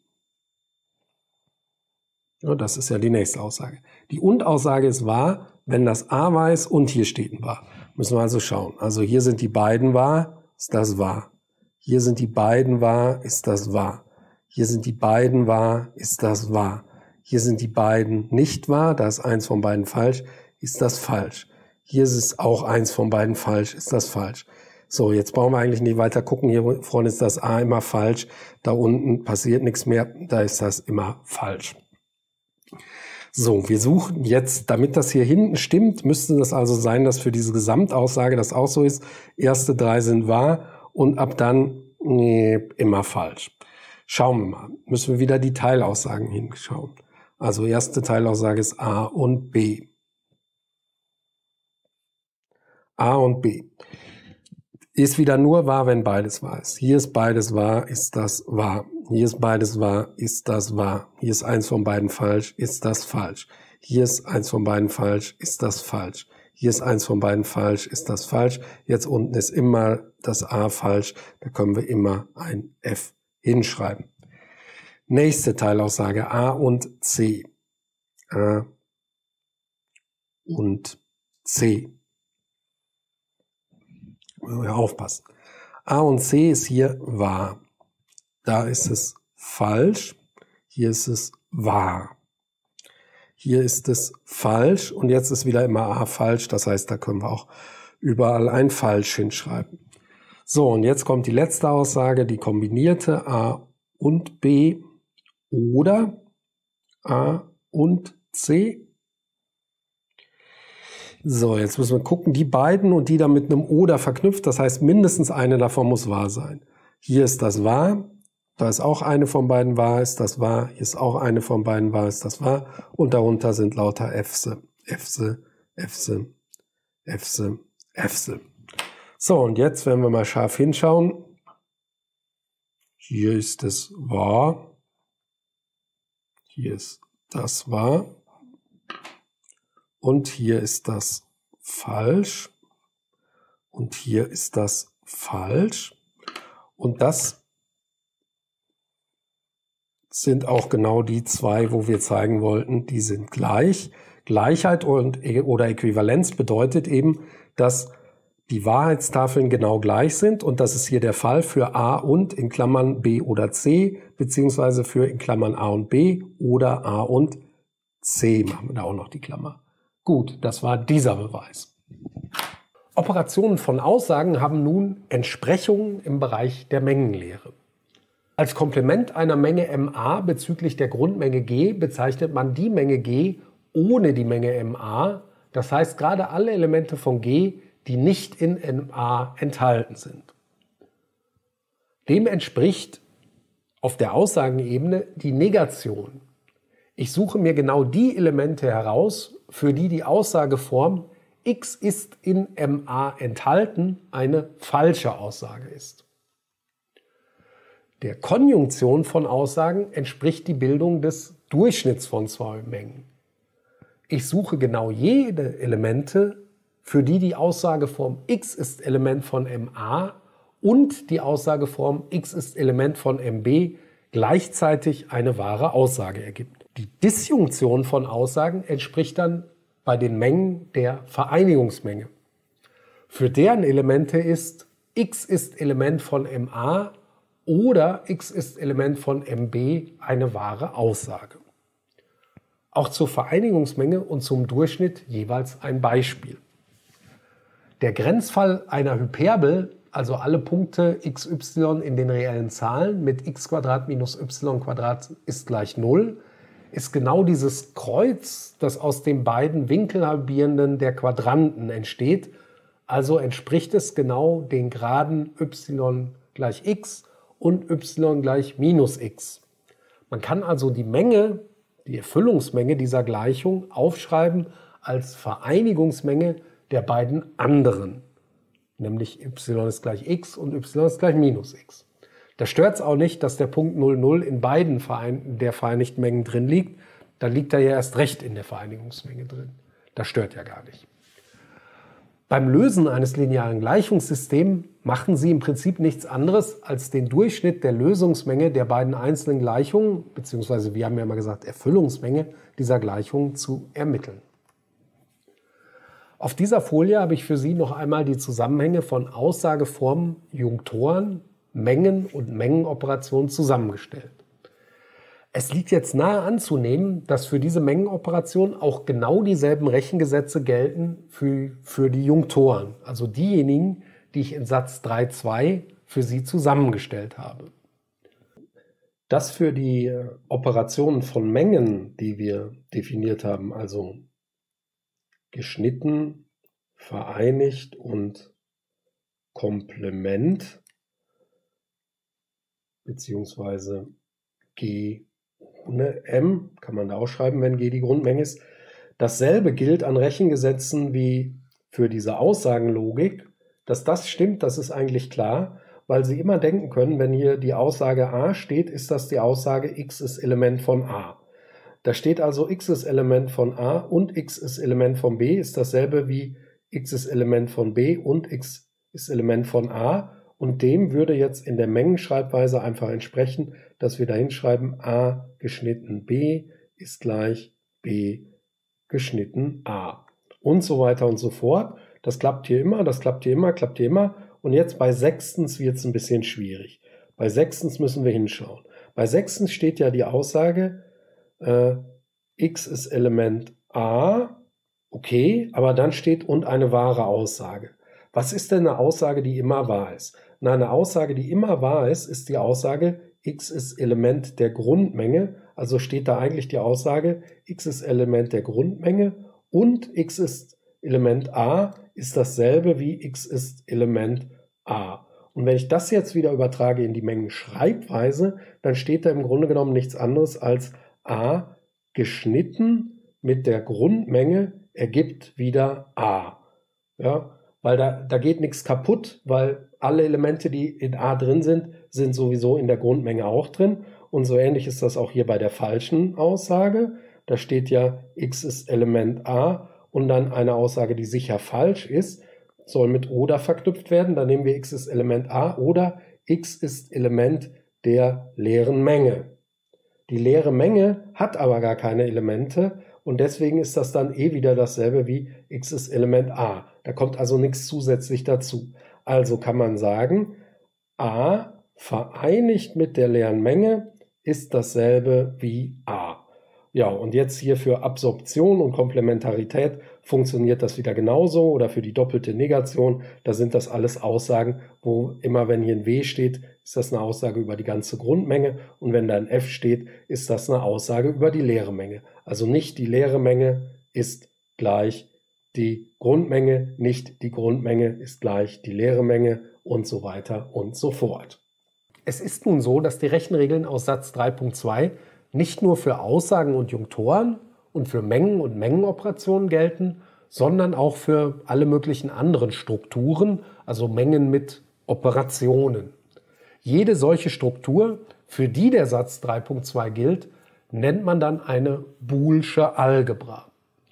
Ja, das ist ja die nächste Aussage. Die Und-Aussage ist wahr, wenn das A wahr ist und hier steht ein wahr. Müssen wir also schauen. Also hier sind die beiden wahr, ist das wahr. Hier sind die beiden wahr, ist das wahr. Hier sind die beiden wahr, ist das wahr. Hier sind die beiden nicht wahr, da ist eins von beiden falsch, ist das falsch. Hier ist es auch eins von beiden falsch, ist das falsch. So, jetzt brauchen wir eigentlich nicht weiter gucken. Hier vorne ist das A immer falsch. Da unten passiert nichts mehr. Da ist das immer falsch. So, wir suchen jetzt, damit das hier hinten stimmt, müsste das also sein, dass für diese Gesamtaussage das auch so ist. Erste drei sind wahr und ab dann nee, immer falsch. Schauen wir mal. Müssen wir wieder die Teilaussagen hinschauen. Also erste Teilaussage ist A und B. A und B. Ist wieder nur wahr, wenn beides wahr ist. Hier ist beides wahr, ist das wahr. Hier ist beides wahr, ist das wahr. Hier ist eins von beiden falsch, ist das falsch. Hier ist eins von beiden falsch, ist das falsch. Hier ist eins von beiden falsch, ist das falsch. Jetzt unten ist immer das A falsch, da können wir immer ein F hinschreiben. Nächste Teilaussage, A und C. A und C. Ja, aufpassen. A und C ist hier wahr. Da ist es falsch. Hier ist es wahr. Hier ist es falsch und jetzt ist wieder immer A falsch. Das heißt, da können wir auch überall ein falsch hinschreiben. So, und jetzt kommt die letzte Aussage, die kombinierte A und B oder A und C. So, jetzt müssen wir gucken, die beiden und die da mit einem oder verknüpft. Das heißt, mindestens eine davon muss wahr sein. Hier ist das wahr. Da ist auch eine von beiden wahr, ist das wahr. Hier ist auch eine von beiden wahr, ist das wahr. Und darunter sind lauter Fse, Fse, Fse, Fse, Fse. So, und jetzt, wenn wir mal scharf hinschauen, hier ist es wahr. Hier ist das wahr. Und hier ist das falsch. Und hier ist das falsch. Und das sind auch genau die zwei, wo wir zeigen wollten, die sind gleich. Gleichheit und, oder Äquivalenz bedeutet eben, dass die Wahrheitstafeln genau gleich sind und das ist hier der Fall für A und in Klammern B oder C, beziehungsweise für in Klammern A und B oder A und C. Machen wir da auch noch die Klammer. Gut, das war dieser Beweis. Operationen von Aussagen haben nun Entsprechungen im Bereich der Mengenlehre. Als Komplement einer Menge M A bezüglich der Grundmenge G bezeichnet man die Menge G ohne die Menge M A, das heißt gerade alle Elemente von G, die nicht in M A enthalten sind. Dem entspricht auf der Aussagenebene die Negation. Ich suche mir genau die Elemente heraus, für die die Aussageform X ist in M A enthalten eine falsche Aussage ist. Der Konjunktion von Aussagen entspricht die Bildung des Durchschnitts von zwei Mengen. Ich suche genau jede Elemente, für die die Aussageform X ist Element von M A und die Aussageform X ist Element von M B gleichzeitig eine wahre Aussage ergibt. Die Disjunktion von Aussagen entspricht dann bei den Mengen der Vereinigungsmenge. Für deren Elemente ist X ist Element von M A oder X ist Element von M B eine wahre Aussage. Auch zur Vereinigungsmenge und zum Durchschnitt jeweils ein Beispiel. Der Grenzfall einer Hyperbel, also alle Punkte xy in den reellen Zahlen mit x² minus y² ist gleich null, ist genau dieses Kreuz, das aus den beiden Winkelhalbierenden der Quadranten entsteht. Also entspricht es genau den Graden y gleich x und y gleich minus x. Man kann also die Menge, die Erfüllungsmenge dieser Gleichung aufschreiben als Vereinigungsmenge der beiden anderen, nämlich y ist gleich x und y ist gleich minus x. Da stört es auch nicht, dass der Punkt null null in beiden Verein der vereinigten Mengen drin liegt. Da liegt er ja erst recht in der Vereinigungsmenge drin. Das stört ja gar nicht. Beim Lösen eines linearen Gleichungssystems machen Sie im Prinzip nichts anderes, als den Durchschnitt der Lösungsmenge der beiden einzelnen Gleichungen, beziehungsweise wir haben ja mal gesagt Erfüllungsmenge dieser Gleichungen zu ermitteln. Auf dieser Folie habe ich für Sie noch einmal die Zusammenhänge von Aussageformen, Junktoren, Mengen und Mengenoperationen zusammengestellt. Es liegt jetzt nahe anzunehmen, dass für diese Mengenoperation auch genau dieselben Rechengesetze gelten für, für die Junktoren, also diejenigen, die ich in Satz drei Punkt zwei für Sie zusammengestellt habe. Das für die Operationen von Mengen, die wir definiert haben, also geschnitten, vereinigt und Komplement, beziehungsweise G ohne M, kann man da auch schreiben, wenn G die Grundmenge ist. Dasselbe gilt an Rechengesetzen wie für diese Aussagenlogik. Dass das stimmt, das ist eigentlich klar, weil Sie immer denken können, wenn hier die Aussage A steht, ist das die Aussage X ist Element von A. Da steht also X ist Element von A und X ist Element von B, ist dasselbe wie X ist Element von B und X ist Element von A. Und dem würde jetzt in der Mengenschreibweise einfach entsprechen, dass wir da hinschreiben, A geschnitten B ist gleich B geschnitten A. Und so weiter und so fort. Das klappt hier immer, das klappt hier immer, klappt hier immer. Und jetzt bei sechstens wird es ein bisschen schwierig. Bei sechstens müssen wir hinschauen. Bei sechstens steht ja die Aussage, äh, x ist Element A, okay, aber dann steht und eine wahre Aussage. Was ist denn eine Aussage, die immer wahr ist? Na, eine Aussage, die immer wahr ist, ist die Aussage, x ist Element der Grundmenge. Also steht da eigentlich die Aussage, x ist Element der Grundmenge und x ist Element A ist dasselbe wie x ist Element A. Und wenn ich das jetzt wieder übertrage in die Mengenschreibweise, dann steht da im Grunde genommen nichts anderes als A geschnitten mit der Grundmenge ergibt wieder A. Ja, weil da, da geht nichts kaputt, weil alle Elemente, die in A drin sind, sind sowieso in der Grundmenge auch drin. Und so ähnlich ist das auch hier bei der falschen Aussage. Da steht ja, x ist Element A und dann eine Aussage, die sicher falsch ist, soll mit oder verknüpft werden. Dann nehmen wir x ist Element A oder x ist Element der leeren Menge. Die leere Menge hat aber gar keine Elemente und deswegen ist das dann eh wieder dasselbe wie x ist Element A. Da kommt also nichts zusätzlich dazu. Also kann man sagen, A vereinigt mit der leeren Menge ist dasselbe wie A. Ja, und jetzt hier für Absorption und Komplementarität funktioniert das wieder genauso oder für die doppelte Negation. Da sind das alles Aussagen, wo immer wenn hier ein W steht, ist das eine Aussage über die ganze Grundmenge und wenn da ein F steht, ist das eine Aussage über die leere Menge. Also nicht die leere Menge ist gleich die Grundmenge, nicht die Grundmenge ist gleich die leere Menge und so weiter und so fort. Es ist nun so, dass die Rechenregeln aus Satz drei Punkt zwei nicht nur für Aussagen und Junktoren und für Mengen und Mengenoperationen gelten, sondern auch für alle möglichen anderen Strukturen, also Mengen mit Operationen. Jede solche Struktur, für die der Satz drei Punkt zwei gilt, nennt man dann eine boolsche Algebra.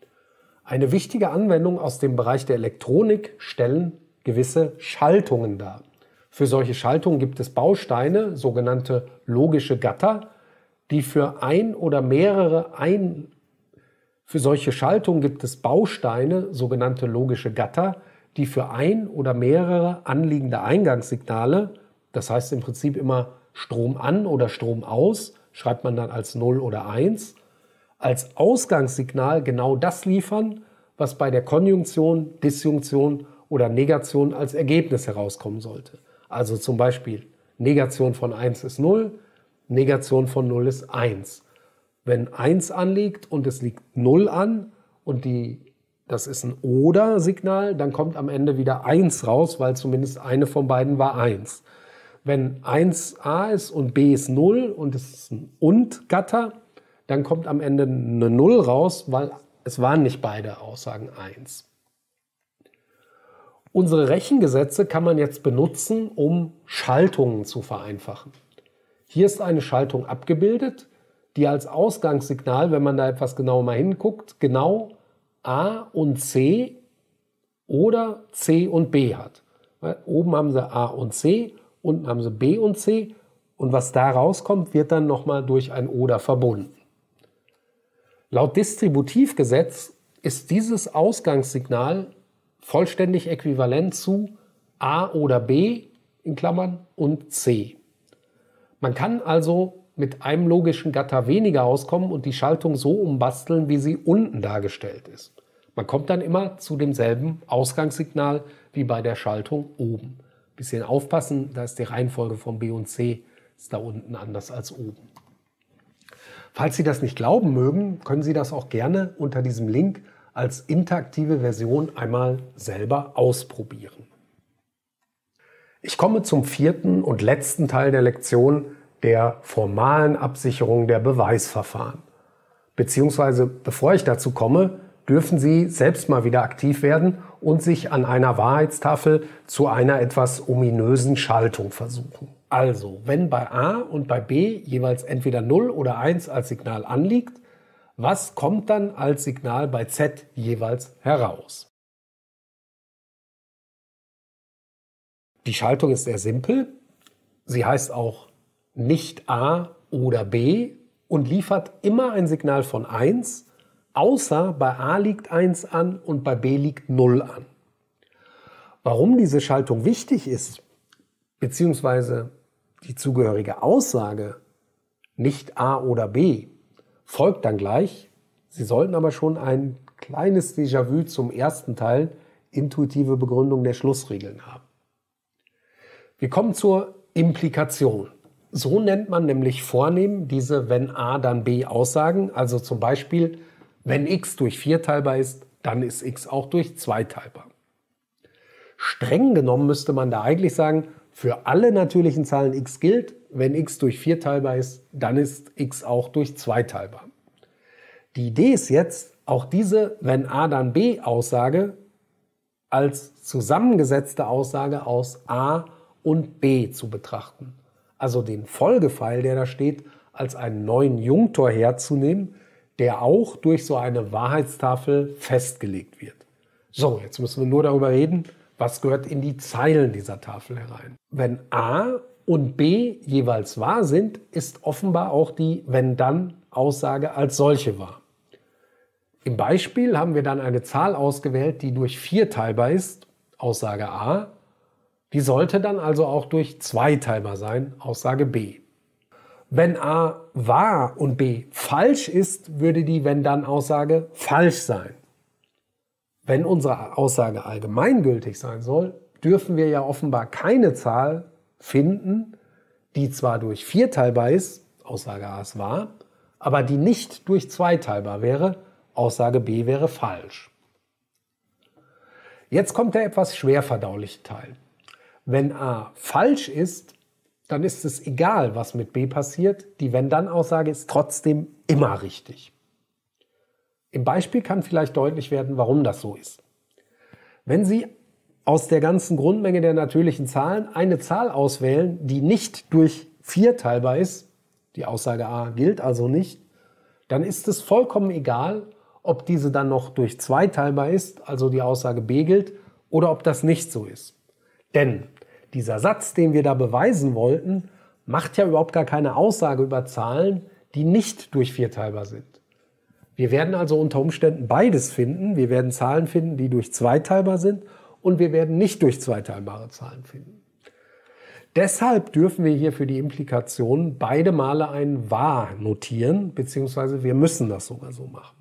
Eine wichtige Anwendung aus dem Bereich der Elektronik stellen gewisse Schaltungen dar. Für solche Schaltungen gibt es Bausteine, sogenannte logische Gatter, die für ein oder mehrere ein Für solche Schaltungen gibt es Bausteine, sogenannte logische Gatter, die für ein oder mehrere anliegende Eingangssignale, das heißt im Prinzip immer Strom an oder Strom aus, schreibt man dann als null oder eins, als Ausgangssignal genau das liefern, was bei der Konjunktion, Disjunktion oder Negation als Ergebnis herauskommen sollte. Also zum Beispiel Negation von eins ist null, Negation von null ist eins. Wenn eins anliegt und es liegt null an und die, das ist ein Oder-Signal, dann kommt am Ende wieder eins raus, weil zumindest eine von beiden war eins. Wenn eins A ist und B ist null und es ist ein Und-Gatter, dann kommt am Ende eine null raus, weil es waren nicht beide Aussagen eins. Unsere Rechengesetze kann man jetzt benutzen, um Schaltungen zu vereinfachen. Hier ist eine Schaltung abgebildet, die als Ausgangssignal, wenn man da etwas genauer mal hinguckt, genau A und C oder C und B hat. Oben haben sie A und C, unten haben sie B und C und was da rauskommt, wird dann nochmal durch ein Oder verbunden. Laut Distributivgesetz ist dieses Ausgangssignal vollständig äquivalent zu A oder B in Klammern und C. Man kann also mit einem logischen Gatter weniger auskommen und die Schaltung so umbasteln, wie sie unten dargestellt ist. Man kommt dann immer zu demselben Ausgangssignal wie bei der Schaltung oben. Bisschen aufpassen, da ist die Reihenfolge von B und C ist da unten anders als oben. Falls Sie das nicht glauben mögen, können Sie das auch gerne unter diesem Link als interaktive Version einmal selber ausprobieren. Ich komme zum vierten und letzten Teil der Lektion, der formalen Absicherung der Beweisverfahren. Beziehungsweise, bevor ich dazu komme, dürfen Sie selbst mal wieder aktiv werden und sich an einer Wahrheitstafel zu einer etwas ominösen Schaltung versuchen. Also, wenn bei A und bei B jeweils entweder null oder eins als Signal anliegt, was kommt dann als Signal bei Z jeweils heraus? Die Schaltung ist sehr simpel. Sie heißt auch nicht A oder B und liefert immer ein Signal von eins, außer bei A liegt eins an und bei B liegt null an. Warum diese Schaltung wichtig ist, beziehungsweise die zugehörige Aussage nicht A oder B, folgt dann gleich Sie sollten aber schon ein kleines Déjà-vu zum ersten Teil, intuitive Begründung der Schlussregeln, haben. Wir kommen zur Implikation. So nennt man nämlich vornehm diese wenn A, dann B Aussagen. Also zum Beispiel, wenn x durch vier teilbar ist, dann ist x auch durch zwei teilbar. Streng genommen müsste man da eigentlich sagen, für alle natürlichen Zahlen x gilt, wenn x durch vier teilbar ist, dann ist x auch durch zwei teilbar. Die Idee ist jetzt, auch diese wenn A, dann B Aussage als zusammengesetzte Aussage aus A und B zu betrachten. Also den Folgepfeil, der da steht, als einen neuen Jungtor herzunehmen, der auch durch so eine Wahrheitstafel festgelegt wird. So, jetzt müssen wir nur darüber reden, was gehört in die Zeilen dieser Tafel herein. Wenn A und B jeweils wahr sind, ist offenbar auch die Wenn-Dann-Aussage als solche wahr. Im Beispiel haben wir dann eine Zahl ausgewählt, die durch vier teilbar ist, Aussage A. Die sollte dann also auch durch zwei teilbar sein, Aussage B. Wenn A wahr und B falsch ist, würde die Wenn-Dann-Aussage falsch sein. Wenn unsere Aussage allgemeingültig sein soll, dürfen wir ja offenbar keine Zahl finden, die zwar durch vier teilbar ist, Aussage A ist wahr, aber die nicht durch zwei teilbar wäre, Aussage B wäre falsch. Jetzt kommt der etwas schwer verdauliche Teil. Wenn A falsch ist, dann ist es egal, was mit B passiert. Die Wenn-Dann-Aussage ist trotzdem immer richtig. Im Beispiel kann vielleicht deutlich werden, warum das so ist. Wenn Sie aus der ganzen Grundmenge der natürlichen Zahlen eine Zahl auswählen, die nicht durch vier teilbar ist, die Aussage A gilt also nicht, dann ist es vollkommen egal, ob diese dann noch durch zwei teilbar ist, also die Aussage B gilt, oder ob das nicht so ist. Denn dieser Satz, den wir da beweisen wollten, macht ja überhaupt gar keine Aussage über Zahlen, die nicht durch vier teilbar sind. Wir werden also unter Umständen beides finden. Wir werden Zahlen finden, die durch zwei teilbar sind, und wir werden nicht durch zwei teilbare Zahlen finden. Deshalb dürfen wir hier für die Implikation beide Male ein wahr notieren, beziehungsweise wir müssen das sogar so machen.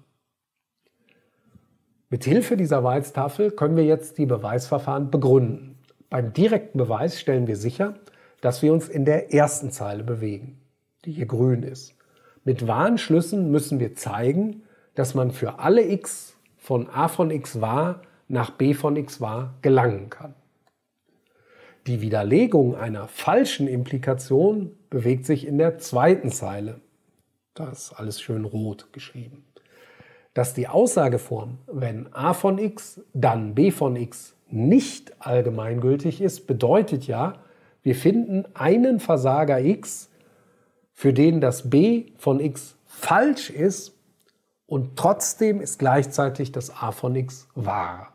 Mit Hilfe dieser Wahrheitstafel können wir jetzt die Beweisverfahren begründen. Beim direkten Beweis stellen wir sicher, dass wir uns in der ersten Zeile bewegen, die hier grün ist. Mit wahren Schlüssen müssen wir zeigen, dass man für alle x von a von x wahr nach b von x wahr gelangen kann. Die Widerlegung einer falschen Implikation bewegt sich in der zweiten Zeile. Da ist alles schön rot geschrieben. Dass die Aussageform, wenn a von x, dann b von x, nicht allgemeingültig ist, bedeutet ja, wir finden einen Versager x, für den das b von x falsch ist, und trotzdem ist gleichzeitig das a von x wahr.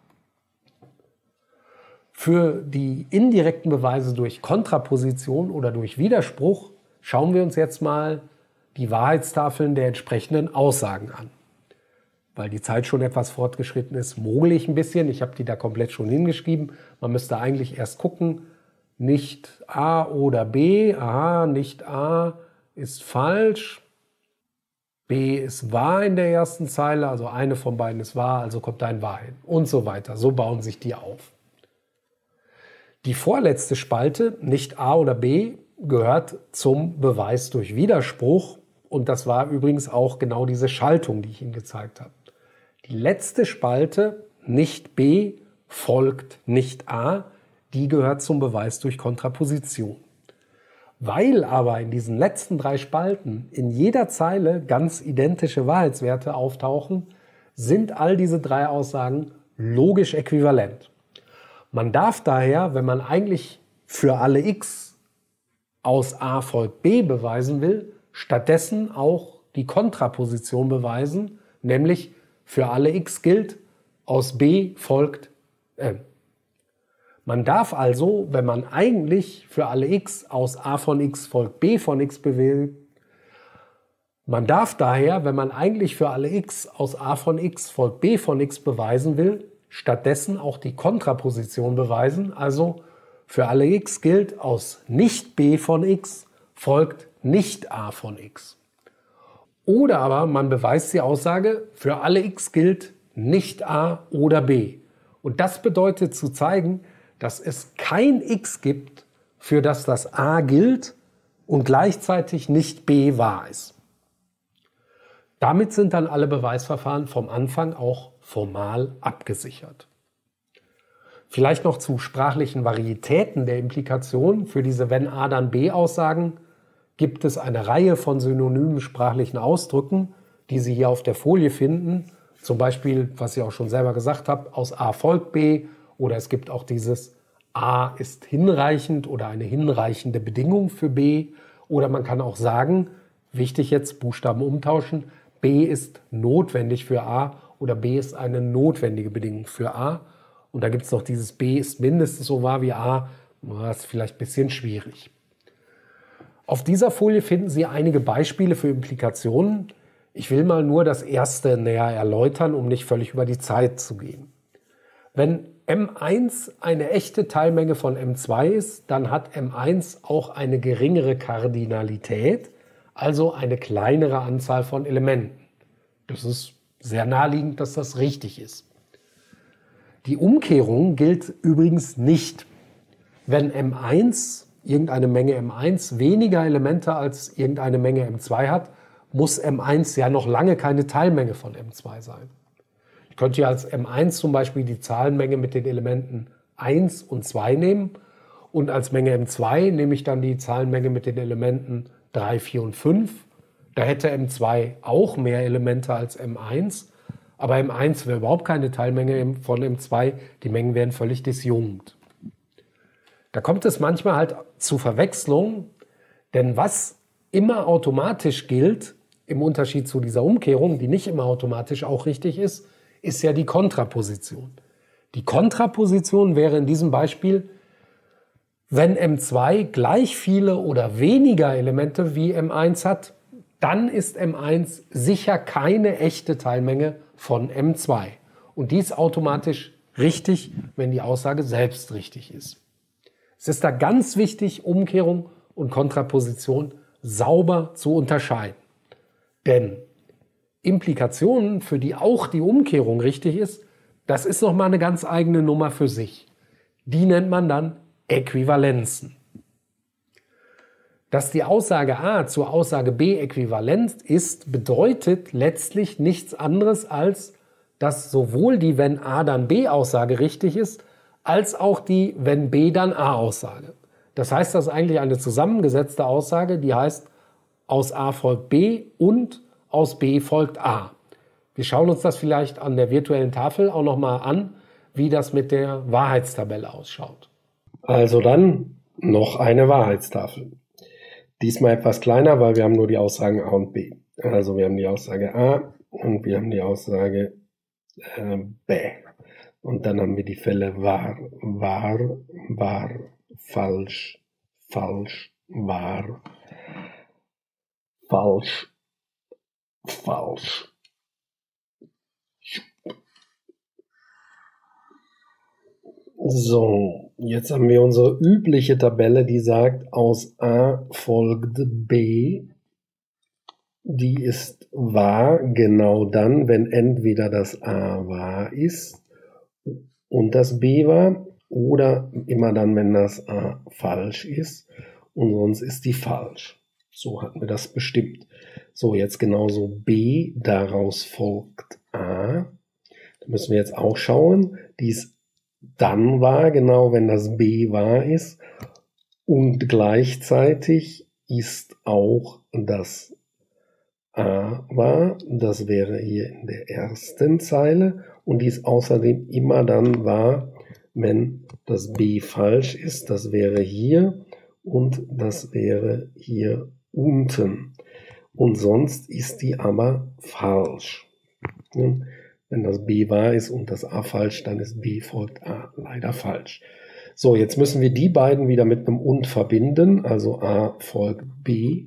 Für die indirekten Beweise durch Kontraposition oder durch Widerspruch schauen wir uns jetzt mal die Wahrheitstafeln der entsprechenden Aussagen an. Weil die Zeit schon etwas fortgeschritten ist, mogel ich ein bisschen. Ich habe die da komplett schon hingeschrieben. Man müsste eigentlich erst gucken, nicht A oder B. Aha, nicht A ist falsch. B ist wahr in der ersten Zeile, also eine von beiden ist wahr, also kommt ein wahr hin. Und so weiter. So bauen sich die auf. Die vorletzte Spalte, nicht A oder B, gehört zum Beweis durch Widerspruch. Und das war übrigens auch genau diese Schaltung, die ich Ihnen gezeigt habe. Die letzte Spalte, nicht B, folgt nicht A, die gehört zum Beweis durch Kontraposition. Weil aber in diesen letzten drei Spalten in jeder Zeile ganz identische Wahrheitswerte auftauchen, sind all diese drei Aussagen logisch äquivalent. Man darf daher, wenn man eigentlich für alle x aus A folgt B beweisen will, stattdessen auch die Kontraposition beweisen, nämlich für alle x gilt, aus B folgt äh. Man darf also, wenn man eigentlich für alle x aus A von x folgt B von x beweisen, man darf daher, wenn man eigentlich für alle x aus A von x folgt B von x beweisen will, stattdessen auch die Kontraposition beweisen, also für alle x gilt, aus nicht B von x folgt nicht A von x. Oder aber man beweist die Aussage, für alle x gilt nicht a oder b. Und das bedeutet zu zeigen, dass es kein x gibt, für das das a gilt und gleichzeitig nicht b wahr ist. Damit sind dann alle Beweisverfahren vom Anfang auch formal abgesichert. Vielleicht noch zu sprachlichen Varietäten der Implikation. Für diese Wenn A dann B Aussagen gibt es eine Reihe von synonymen sprachlichen Ausdrücken, die Sie hier auf der Folie finden. Zum Beispiel, was ich auch schon selber gesagt habe, aus A folgt B, oder es gibt auch dieses A ist hinreichend oder eine hinreichende Bedingung für B. Oder man kann auch sagen, wichtig jetzt, Buchstaben umtauschen, B ist notwendig für A oder B ist eine notwendige Bedingung für A. Und da gibt es noch dieses B ist mindestens so wahr wie A, das ist vielleicht ein bisschen schwierig. Auf dieser Folie finden Sie einige Beispiele für Implikationen. Ich will mal nur das erste näher erläutern, um nicht völlig über die Zeit zu gehen. Wenn M eins eine echte Teilmenge von M zwei ist, dann hat M eins auch eine geringere Kardinalität, also eine kleinere Anzahl von Elementen. Das ist sehr naheliegend, dass das richtig ist. Die Umkehrung gilt übrigens nicht. Wenn M eins, irgendeine Menge M eins, weniger Elemente als irgendeine Menge M zwei hat, muss M eins ja noch lange keine Teilmenge von M zwei sein. Ich könnte ja als M eins zum Beispiel die Zahlenmenge mit den Elementen eins und zwei nehmen und als Menge M zwei nehme ich dann die Zahlenmenge mit den Elementen drei, vier und fünf. Da hätte M zwei auch mehr Elemente als M eins, aber M eins wäre überhaupt keine Teilmenge von M zwei, die Mengen wären völlig disjunkt. Da kommt es manchmal halt zu Verwechslungen, denn was immer automatisch gilt, im Unterschied zu dieser Umkehrung, die nicht immer automatisch auch richtig ist, ist ja die Kontraposition. Die Kontraposition wäre in diesem Beispiel, wenn M zwei gleich viele oder weniger Elemente wie M eins hat, dann ist M eins sicher keine echte Teilmenge von M zwei. Und dies automatisch richtig, wenn die Aussage selbst richtig ist. Es ist da ganz wichtig, Umkehrung und Kontraposition sauber zu unterscheiden. Denn Implikationen, für die auch die Umkehrung richtig ist, das ist nochmal eine ganz eigene Nummer für sich. Die nennt man dann Äquivalenzen. Dass die Aussage A zur Aussage B äquivalent ist, bedeutet letztlich nichts anderes als, dass sowohl die Wenn A dann B Aussage richtig ist, als auch die Wenn B dann A Aussage. Das heißt, das ist eigentlich eine zusammengesetzte Aussage, die heißt, aus A folgt B und aus B folgt A. Wir schauen uns das vielleicht an der virtuellen Tafel auch nochmal an, wie das mit der Wahrheitstabelle ausschaut. Also dann noch eine Wahrheitstafel. Diesmal etwas kleiner, weil wir haben nur die Aussagen A und B. Also wir haben die Aussage A und wir haben die Aussage äh, B. Und dann haben wir die Fälle wahr, wahr, wahr, falsch, falsch, wahr, falsch, falsch. So, jetzt haben wir unsere übliche Tabelle, die sagt, aus A folgt B. Die ist wahr genau dann, wenn entweder das A wahr ist und das B wahr, oder immer dann, wenn das A falsch ist und sonst ist die falsch. So hatten wir das bestimmt. So, jetzt genauso B, daraus folgt A. Da müssen wir jetzt auch schauen, die ist dann wahr, genau wenn das B wahr ist, und gleichzeitig ist auch das A wahr, das wäre hier in der ersten Zeile, und die ist außerdem immer dann wahr, wenn das B falsch ist, das wäre hier und das wäre hier unten. Und sonst ist die aber falsch. Wenn das B wahr ist und das A falsch, dann ist B folgt A leider falsch. So, jetzt müssen wir die beiden wieder mit einem und verbinden. Also A folgt B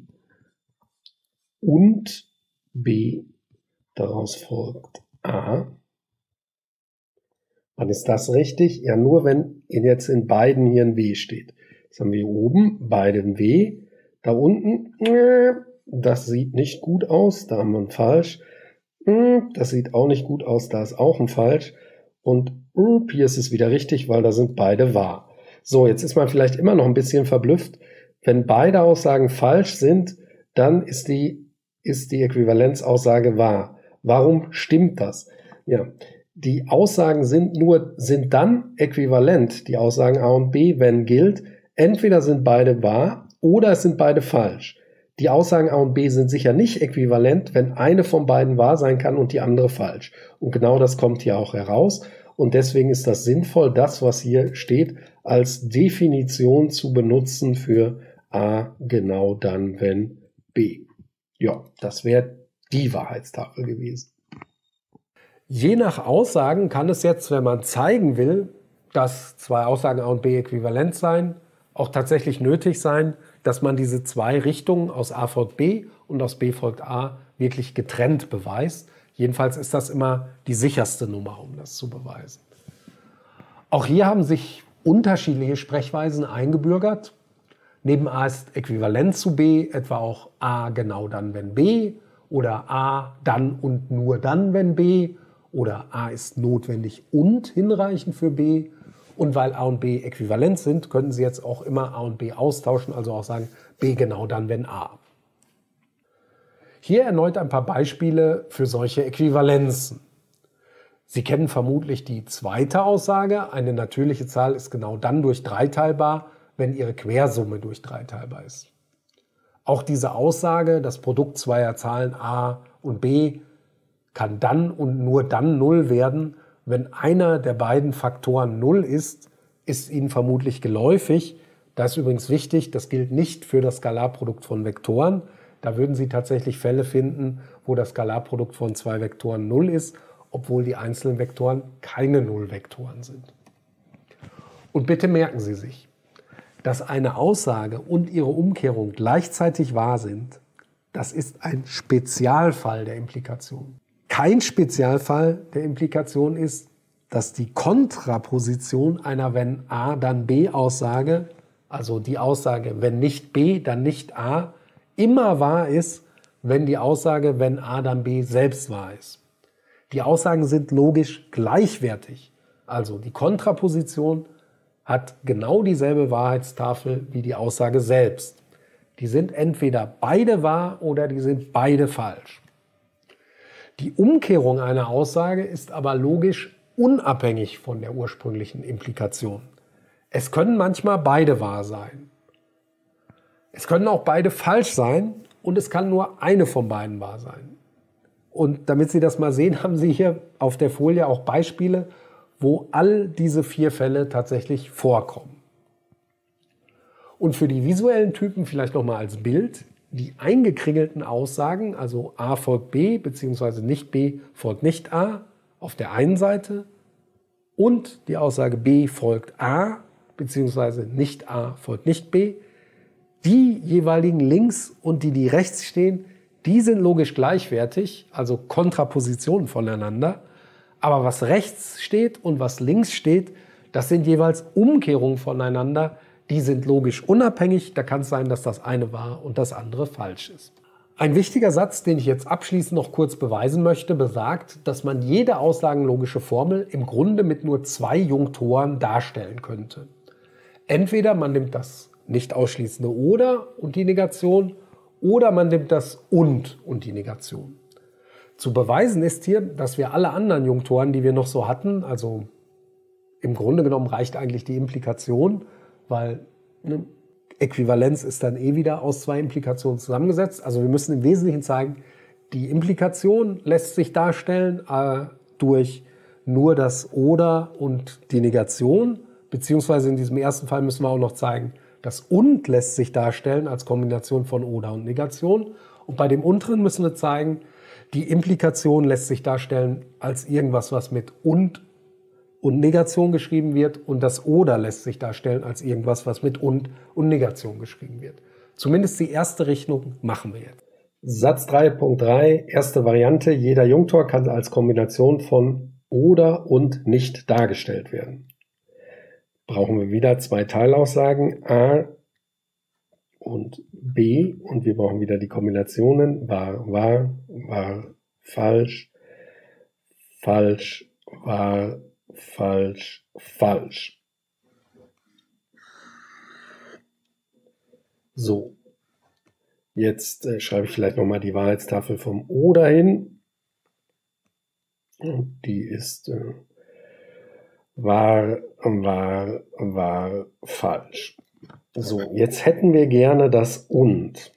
und B, daraus folgt A. Wann ist das richtig? Ja, nur wenn jetzt in beiden hier ein W steht. Jetzt haben wir hier oben beide ein W, da unten Das sieht nicht gut aus, da haben wir ein Falsch. Das sieht auch nicht gut aus, da ist auch ein Falsch. Und hier ist es wieder richtig, weil da sind beide wahr. So, jetzt ist man vielleicht immer noch ein bisschen verblüfft. Wenn beide Aussagen falsch sind, dann ist die, ist die Äquivalenzaussage wahr. Warum stimmt das? Ja, die Aussagen sind nur, sind dann äquivalent, die Aussagen A und B, wenn gilt, entweder sind beide wahr oder es sind beide falsch. Die Aussagen A und B sind sicher nicht äquivalent, wenn eine von beiden wahr sein kann und die andere falsch. Und genau das kommt hier auch heraus. Und deswegen ist das sinnvoll, das, was hier steht, als Definition zu benutzen für A genau dann, wenn B. Ja, das wäre die Wahrheitstafel gewesen. Je nach Aussagen kann es jetzt, wenn man zeigen will, dass zwei Aussagen A und B äquivalent seien, auch tatsächlich nötig sein, dass man diese zwei Richtungen aus A folgt B und aus B folgt A wirklich getrennt beweist. Jedenfalls ist das immer die sicherste Nummer, um das zu beweisen. Auch hier haben sich unterschiedliche Sprechweisen eingebürgert. Neben A ist äquivalent zu B etwa auch A genau dann, wenn B oder A dann und nur dann, wenn B oder A ist notwendig und hinreichend für B. Und weil A und B äquivalent sind, könnten Sie jetzt auch immer A und B austauschen, also auch sagen B genau dann, wenn A. Hier erneut ein paar Beispiele für solche Äquivalenzen. Sie kennen vermutlich die zweite Aussage, eine natürliche Zahl ist genau dann durch drei teilbar, wenn ihre Quersumme durch drei teilbar ist. Auch diese Aussage, das Produkt zweier Zahlen A und B kann dann und nur dann null werden, wenn einer der beiden Faktoren null ist, ist Ihnen vermutlich geläufig. Das ist übrigens wichtig, das gilt nicht für das Skalarprodukt von Vektoren. Da würden Sie tatsächlich Fälle finden, wo das Skalarprodukt von zwei Vektoren null ist, obwohl die einzelnen Vektoren keine Nullvektoren sind. Und bitte merken Sie sich, dass eine Aussage und ihre Umkehrung gleichzeitig wahr sind, das ist ein Spezialfall der Implikation. Kein Spezialfall der Implikation ist, dass die Kontraposition einer wenn A dann B Aussage, also die Aussage wenn nicht B dann nicht A, immer wahr ist, wenn die Aussage wenn A dann B selbst wahr ist. Die Aussagen sind logisch gleichwertig, also die Kontraposition hat genau dieselbe Wahrheitstafel wie die Aussage selbst. Die sind entweder beide wahr oder die sind beide falsch. Die Umkehrung einer Aussage ist aber logisch unabhängig von der ursprünglichen Implikation. Es können manchmal beide wahr sein. Es können auch beide falsch sein und es kann nur eine von beiden wahr sein. Und damit Sie das mal sehen, haben Sie hier auf der Folie auch Beispiele, wo all diese vier Fälle tatsächlich vorkommen. Und für die visuellen Typen vielleicht nochmal als Bild: Die eingekringelten Aussagen, also A folgt B bzw. nicht B folgt nicht A auf der einen Seite und die Aussage B folgt A bzw. nicht A folgt nicht B, die jeweiligen links und die, die rechts stehen, die sind logisch gleichwertig, also Kontrapositionen voneinander. Aber was rechts steht und was links steht, das sind jeweils Umkehrungen voneinander. Die sind logisch unabhängig. Da kann es sein, dass das eine wahr und das andere falsch ist. Ein wichtiger Satz, den ich jetzt abschließend noch kurz beweisen möchte, besagt, dass man jede aussagenlogische Formel im Grunde mit nur zwei Junktoren darstellen könnte. Entweder man nimmt das nicht ausschließende Oder und die Negation, oder man nimmt das Und und die Negation. Zu beweisen ist hier, dass wir alle anderen Junktoren, die wir noch so hatten, also im Grunde genommen reicht eigentlich die Implikation, weil eine Äquivalenz ist dann eh wieder aus zwei Implikationen zusammengesetzt. Also wir müssen im Wesentlichen zeigen, die Implikation lässt sich darstellen äh, durch nur das Oder und die Negation, beziehungsweise in diesem ersten Fall müssen wir auch noch zeigen, das Und lässt sich darstellen als Kombination von Oder und Negation. Und bei dem unteren müssen wir zeigen, die Implikation lässt sich darstellen als irgendwas, was mit Und und Negation geschrieben wird, und das Oder lässt sich darstellen als irgendwas, was mit Und und Negation geschrieben wird. Zumindest die erste Richtung machen wir jetzt. Satz drei Punkt drei, erste Variante: Jeder Junktor kann als Kombination von Oder und nicht dargestellt werden. Brauchen wir wieder zwei Teilaussagen. A und B. Und wir brauchen wieder die Kombinationen. Wahr, wahr, wahr, falsch, falsch, wahr, falsch, falsch. So, jetzt äh, schreibe ich vielleicht nochmal die Wahrheitstafel vom O dahin. Und die ist äh, wahr, wahr, wahr, falsch. So, jetzt hätten wir gerne das und.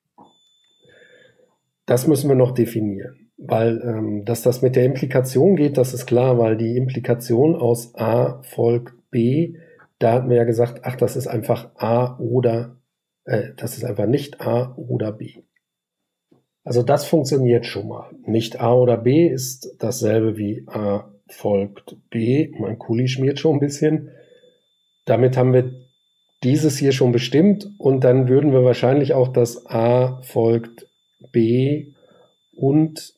Das müssen wir noch definieren, weil ähm, dass das mit der Implikation geht, das ist klar, weil die Implikation aus A folgt B, da hatten wir ja gesagt, ach, das ist einfach A oder, äh, das ist einfach nicht A oder B. Also das funktioniert schon mal. Nicht A oder B ist dasselbe wie A folgt B. Mein Kuli schmiert schon ein bisschen. Damit haben wir dieses hier schon bestimmt und dann würden wir wahrscheinlich auch das A folgt B und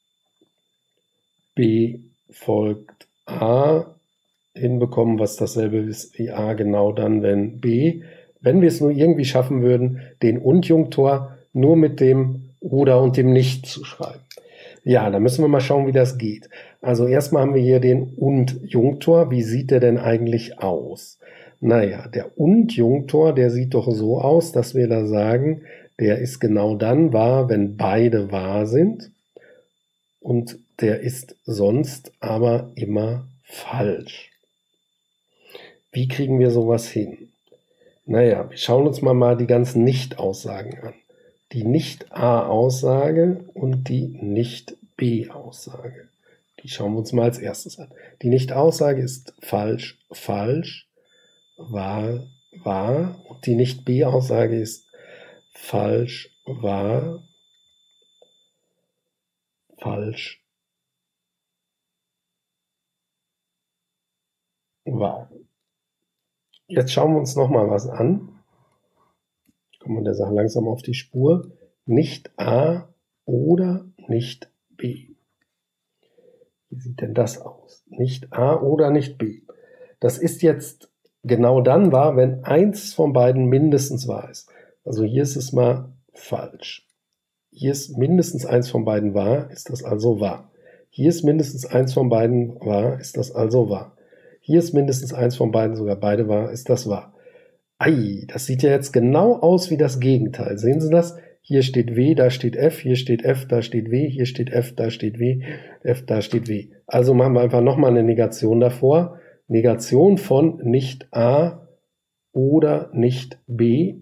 B folgt A hinbekommen, was dasselbe ist wie A genau dann, wenn B. Wenn wir es nur irgendwie schaffen würden, den Und-Junktor nur mit dem Oder und dem Nicht zu schreiben. Ja, da müssen wir mal schauen, wie das geht. Also erstmal haben wir hier den Und-Junktor. Wie sieht der denn eigentlich aus? Naja, der Und-Junktor, der sieht doch so aus, dass wir da sagen, der ist genau dann wahr, wenn beide wahr sind. Und der ist sonst aber immer falsch. Wie kriegen wir sowas hin? Naja, wir schauen uns mal, mal die ganzen Nicht-Aussagen an. Die Nicht-A-Aussage und die Nicht-B-Aussage. Die schauen wir uns mal als erstes an. Die Nicht-Aussage ist falsch, falsch, wahr, wahr. Und die Nicht-B-Aussage ist falsch, wahr, falsch, wahr. Jetzt schauen wir uns noch mal was an. Kommen wir der Sache langsam auf die Spur. Nicht A oder nicht B. Wie sieht denn das aus? Nicht A oder nicht B. Das ist jetzt genau dann wahr, wenn eins von beiden mindestens wahr ist. Also hier ist es mal falsch. Hier ist mindestens eins von beiden wahr, ist das also wahr. Hier ist mindestens eins von beiden wahr, ist das also wahr. Hier ist mindestens eins von beiden sogar beide wahr, ist das wahr. Ei, das sieht ja jetzt genau aus wie das Gegenteil. Sehen Sie das? Hier steht W, da steht F, hier steht F, da steht W, hier steht F, da steht W, F, da steht W. Also machen wir einfach nochmal eine Negation davor. Negation von nicht A oder nicht B.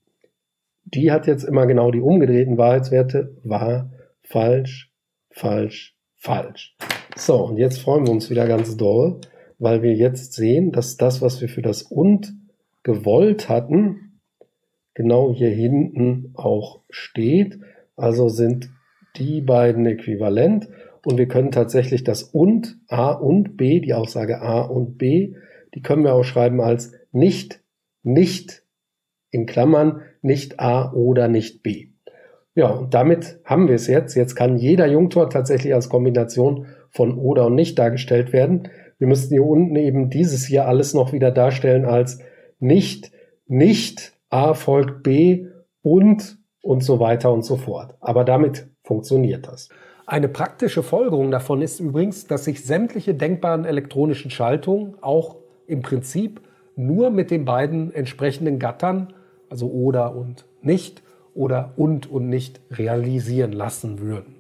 Die hat jetzt immer genau die umgedrehten Wahrheitswerte. Wahr, falsch, falsch, falsch. So, und jetzt freuen wir uns wieder ganz doll, weil wir jetzt sehen, dass das, was wir für das Und gewollt hatten, genau hier hinten auch steht. Also sind die beiden äquivalent und wir können tatsächlich das Und, A und B, die Aussage A und B, die können wir auch schreiben als nicht, nicht, in Klammern, nicht A oder nicht B. Ja, und damit haben wir es jetzt. Jetzt kann jeder Junktor tatsächlich als Kombination von oder und nicht dargestellt werden. Wir müssten hier unten eben dieses hier alles noch wieder darstellen als nicht, nicht, A folgt B und und so weiter und so fort. Aber damit funktioniert das. Eine praktische Folgerung davon ist übrigens, dass sich sämtliche denkbaren elektronischen Schaltungen auch im Prinzip nur mit den beiden entsprechenden Gattern, also oder und nicht oder und und nicht, realisieren lassen würden.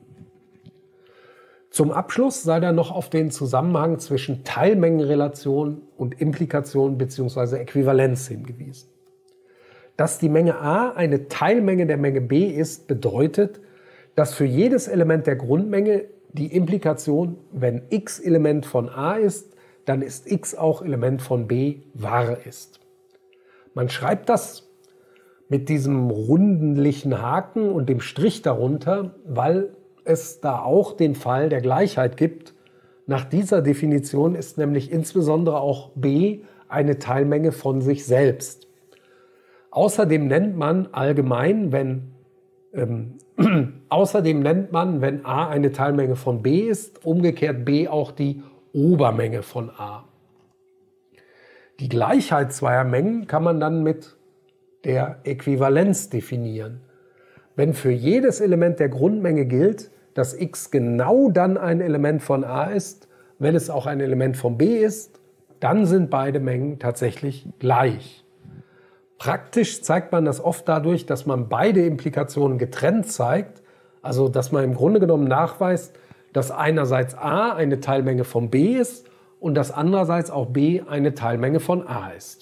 Zum Abschluss sei dann noch auf den Zusammenhang zwischen Teilmengenrelation und Implikation bzw. Äquivalenz hingewiesen. Dass die Menge A eine Teilmenge der Menge B ist, bedeutet, dass für jedes Element der Grundmenge die Implikation, wenn x Element von A ist, dann ist x auch Element von B wahr ist. Man schreibt das mit diesem rundlichen Haken und dem Strich darunter, weil es da auch den Fall der Gleichheit gibt. Nach dieser Definition ist nämlich insbesondere auch B eine Teilmenge von sich selbst. Außerdem nennt man allgemein, wenn ähm, außerdem nennt man, wenn A eine Teilmenge von B ist, umgekehrt B auch die Obermenge von A. Die Gleichheit zweier Mengen kann man dann mit der Äquivalenz definieren. Wenn für jedes Element der Grundmenge gilt, dass x genau dann ein Element von A ist, wenn es auch ein Element von B ist, dann sind beide Mengen tatsächlich gleich. Praktisch zeigt man das oft dadurch, dass man beide Implikationen getrennt zeigt, also dass man im Grunde genommen nachweist, dass einerseits A eine Teilmenge von B ist und dass andererseits auch B eine Teilmenge von A ist.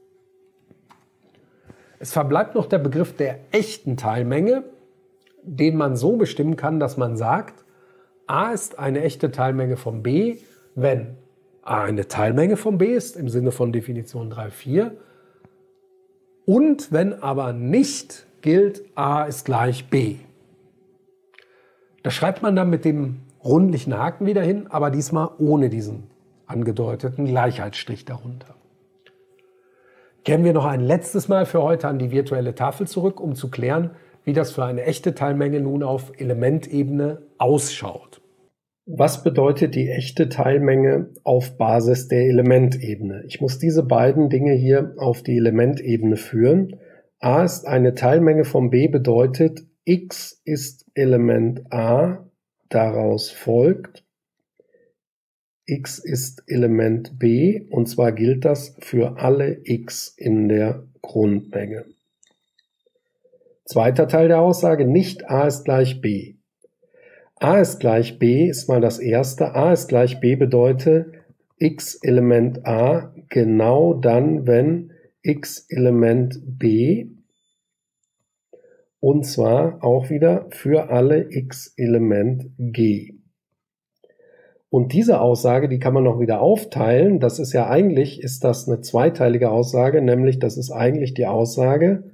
Es verbleibt noch der Begriff der echten Teilmenge, den man so bestimmen kann, dass man sagt, A ist eine echte Teilmenge von B, wenn A eine Teilmenge von B ist, im Sinne von Definition drei Punkt vier, und wenn aber nicht gilt, A ist gleich B. Das schreibt man dann mit dem rundlichen Haken wieder hin, aber diesmal ohne diesen angedeuteten Gleichheitsstrich darunter. Kehren wir noch ein letztes Mal für heute an die virtuelle Tafel zurück, um zu klären, wie das für eine echte Teilmenge nun auf Elementebene ausschaut. Was bedeutet die echte Teilmenge auf Basis der Elementebene? Ich muss diese beiden Dinge hier auf die Elementebene führen. A ist eine Teilmenge von B bedeutet, x ist Element A, daraus folgt, x ist Element B, und zwar gilt das für alle x in der Grundmenge. Zweiter Teil der Aussage, nicht A ist gleich B. A ist gleich B ist mal das erste. A ist gleich B bedeutet x Element A genau dann, wenn x Element B, und zwar auch wieder für alle x Element G. Und diese Aussage, die kann man noch wieder aufteilen. Das ist ja eigentlich, ist das eine zweiteilige Aussage, nämlich das ist eigentlich die Aussage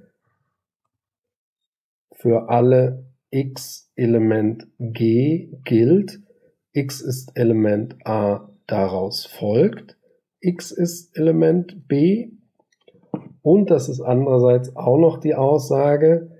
für alle x Element G gilt, x ist Element A, daraus folgt, x ist Element B, und das ist andererseits auch noch die Aussage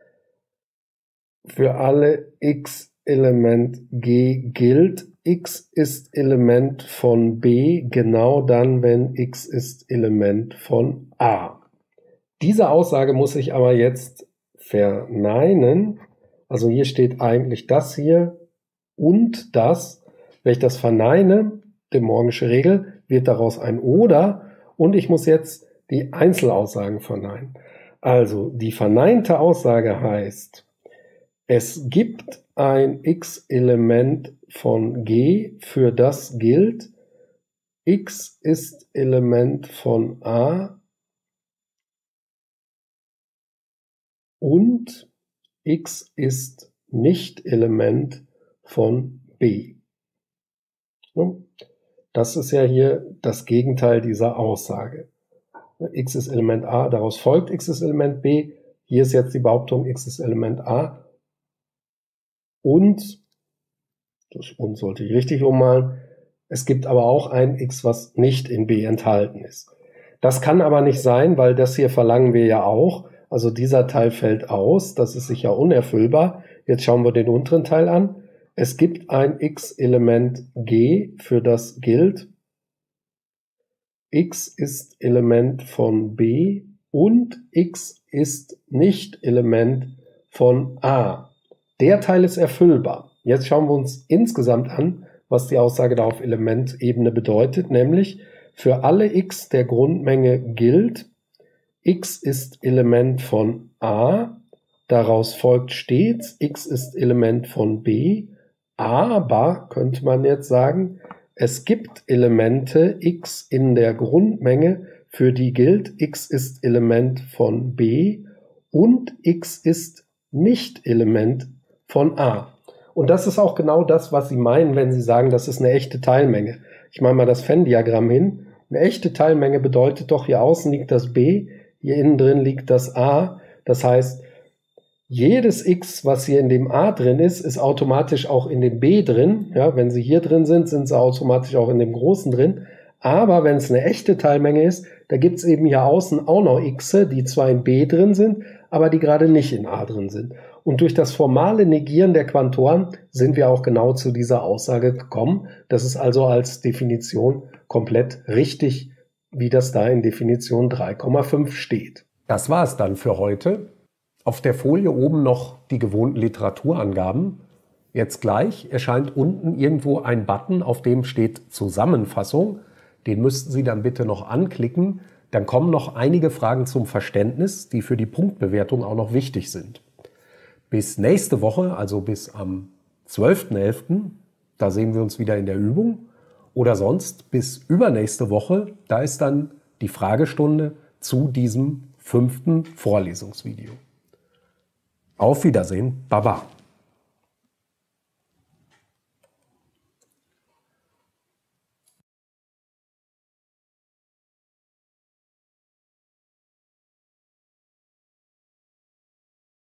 für alle x Element G gilt, x ist Element von B genau dann, wenn x ist Element von A. Diese Aussage muss ich aber jetzt verneinen. Also hier steht eigentlich das hier und das. Wenn ich das verneine, die Morgensche Regel, wird daraus ein Oder, und ich muss jetzt die Einzelaussagen verneinen. Also die verneinte Aussage heißt, es gibt ein x-Element von G, für das gilt, x ist Element von A und x ist nicht Element von B. Das ist ja hier das Gegenteil dieser Aussage. X ist Element A, daraus folgt x ist Element B. Hier ist jetzt die Behauptung, x ist Element A. Und, das und sollte ich richtig ummalen, es gibt aber auch ein x, was nicht in B enthalten ist. Das kann aber nicht sein, weil das hier verlangen wir ja auch. Also dieser Teil fällt aus, das ist sicher unerfüllbar. Jetzt schauen wir den unteren Teil an. Es gibt ein x-Element G, für das gilt, x ist Element von B und x ist nicht Element von A. Der Teil ist erfüllbar. Jetzt schauen wir uns insgesamt an, was die Aussage da auf Elementebene bedeutet, nämlich für alle x der Grundmenge gilt, x ist Element von A, daraus folgt stets, x ist Element von B, aber, könnte man jetzt sagen, es gibt Elemente x in der Grundmenge, für die gilt, x ist Element von B und x ist nicht Element von A. Und das ist auch genau das, was Sie meinen, wenn Sie sagen, das ist eine echte Teilmenge. Ich mache mal das Venn-Diagramm hin. Eine echte Teilmenge bedeutet doch, hier außen liegt das B, hier innen drin liegt das A. Das heißt, jedes x, was hier in dem A drin ist, ist automatisch auch in dem B drin. Ja, wenn sie hier drin sind, sind sie automatisch auch in dem Großen drin. Aber wenn es eine echte Teilmenge ist, da gibt es eben hier außen auch noch x, die zwar in B drin sind, aber die gerade nicht in A drin sind. Und durch das formale Negieren der Quantoren sind wir auch genau zu dieser Aussage gekommen. Das ist also als Definition komplett richtig, wie das da in Definition drei Komma fünf steht. Das war es dann für heute. Auf der Folie oben noch die gewohnten Literaturangaben. Jetzt gleich erscheint unten irgendwo ein Button, auf dem steht Zusammenfassung. Den müssten Sie dann bitte noch anklicken. Dann kommen noch einige Fragen zum Verständnis, die für die Punktbewertung auch noch wichtig sind. Bis nächste Woche, also bis am zwölften elften, da sehen wir uns wieder in der Übung. Oder sonst bis übernächste Woche, da ist dann die Fragestunde zu diesem fünften Vorlesungsvideo. Auf Wiedersehen, Baba.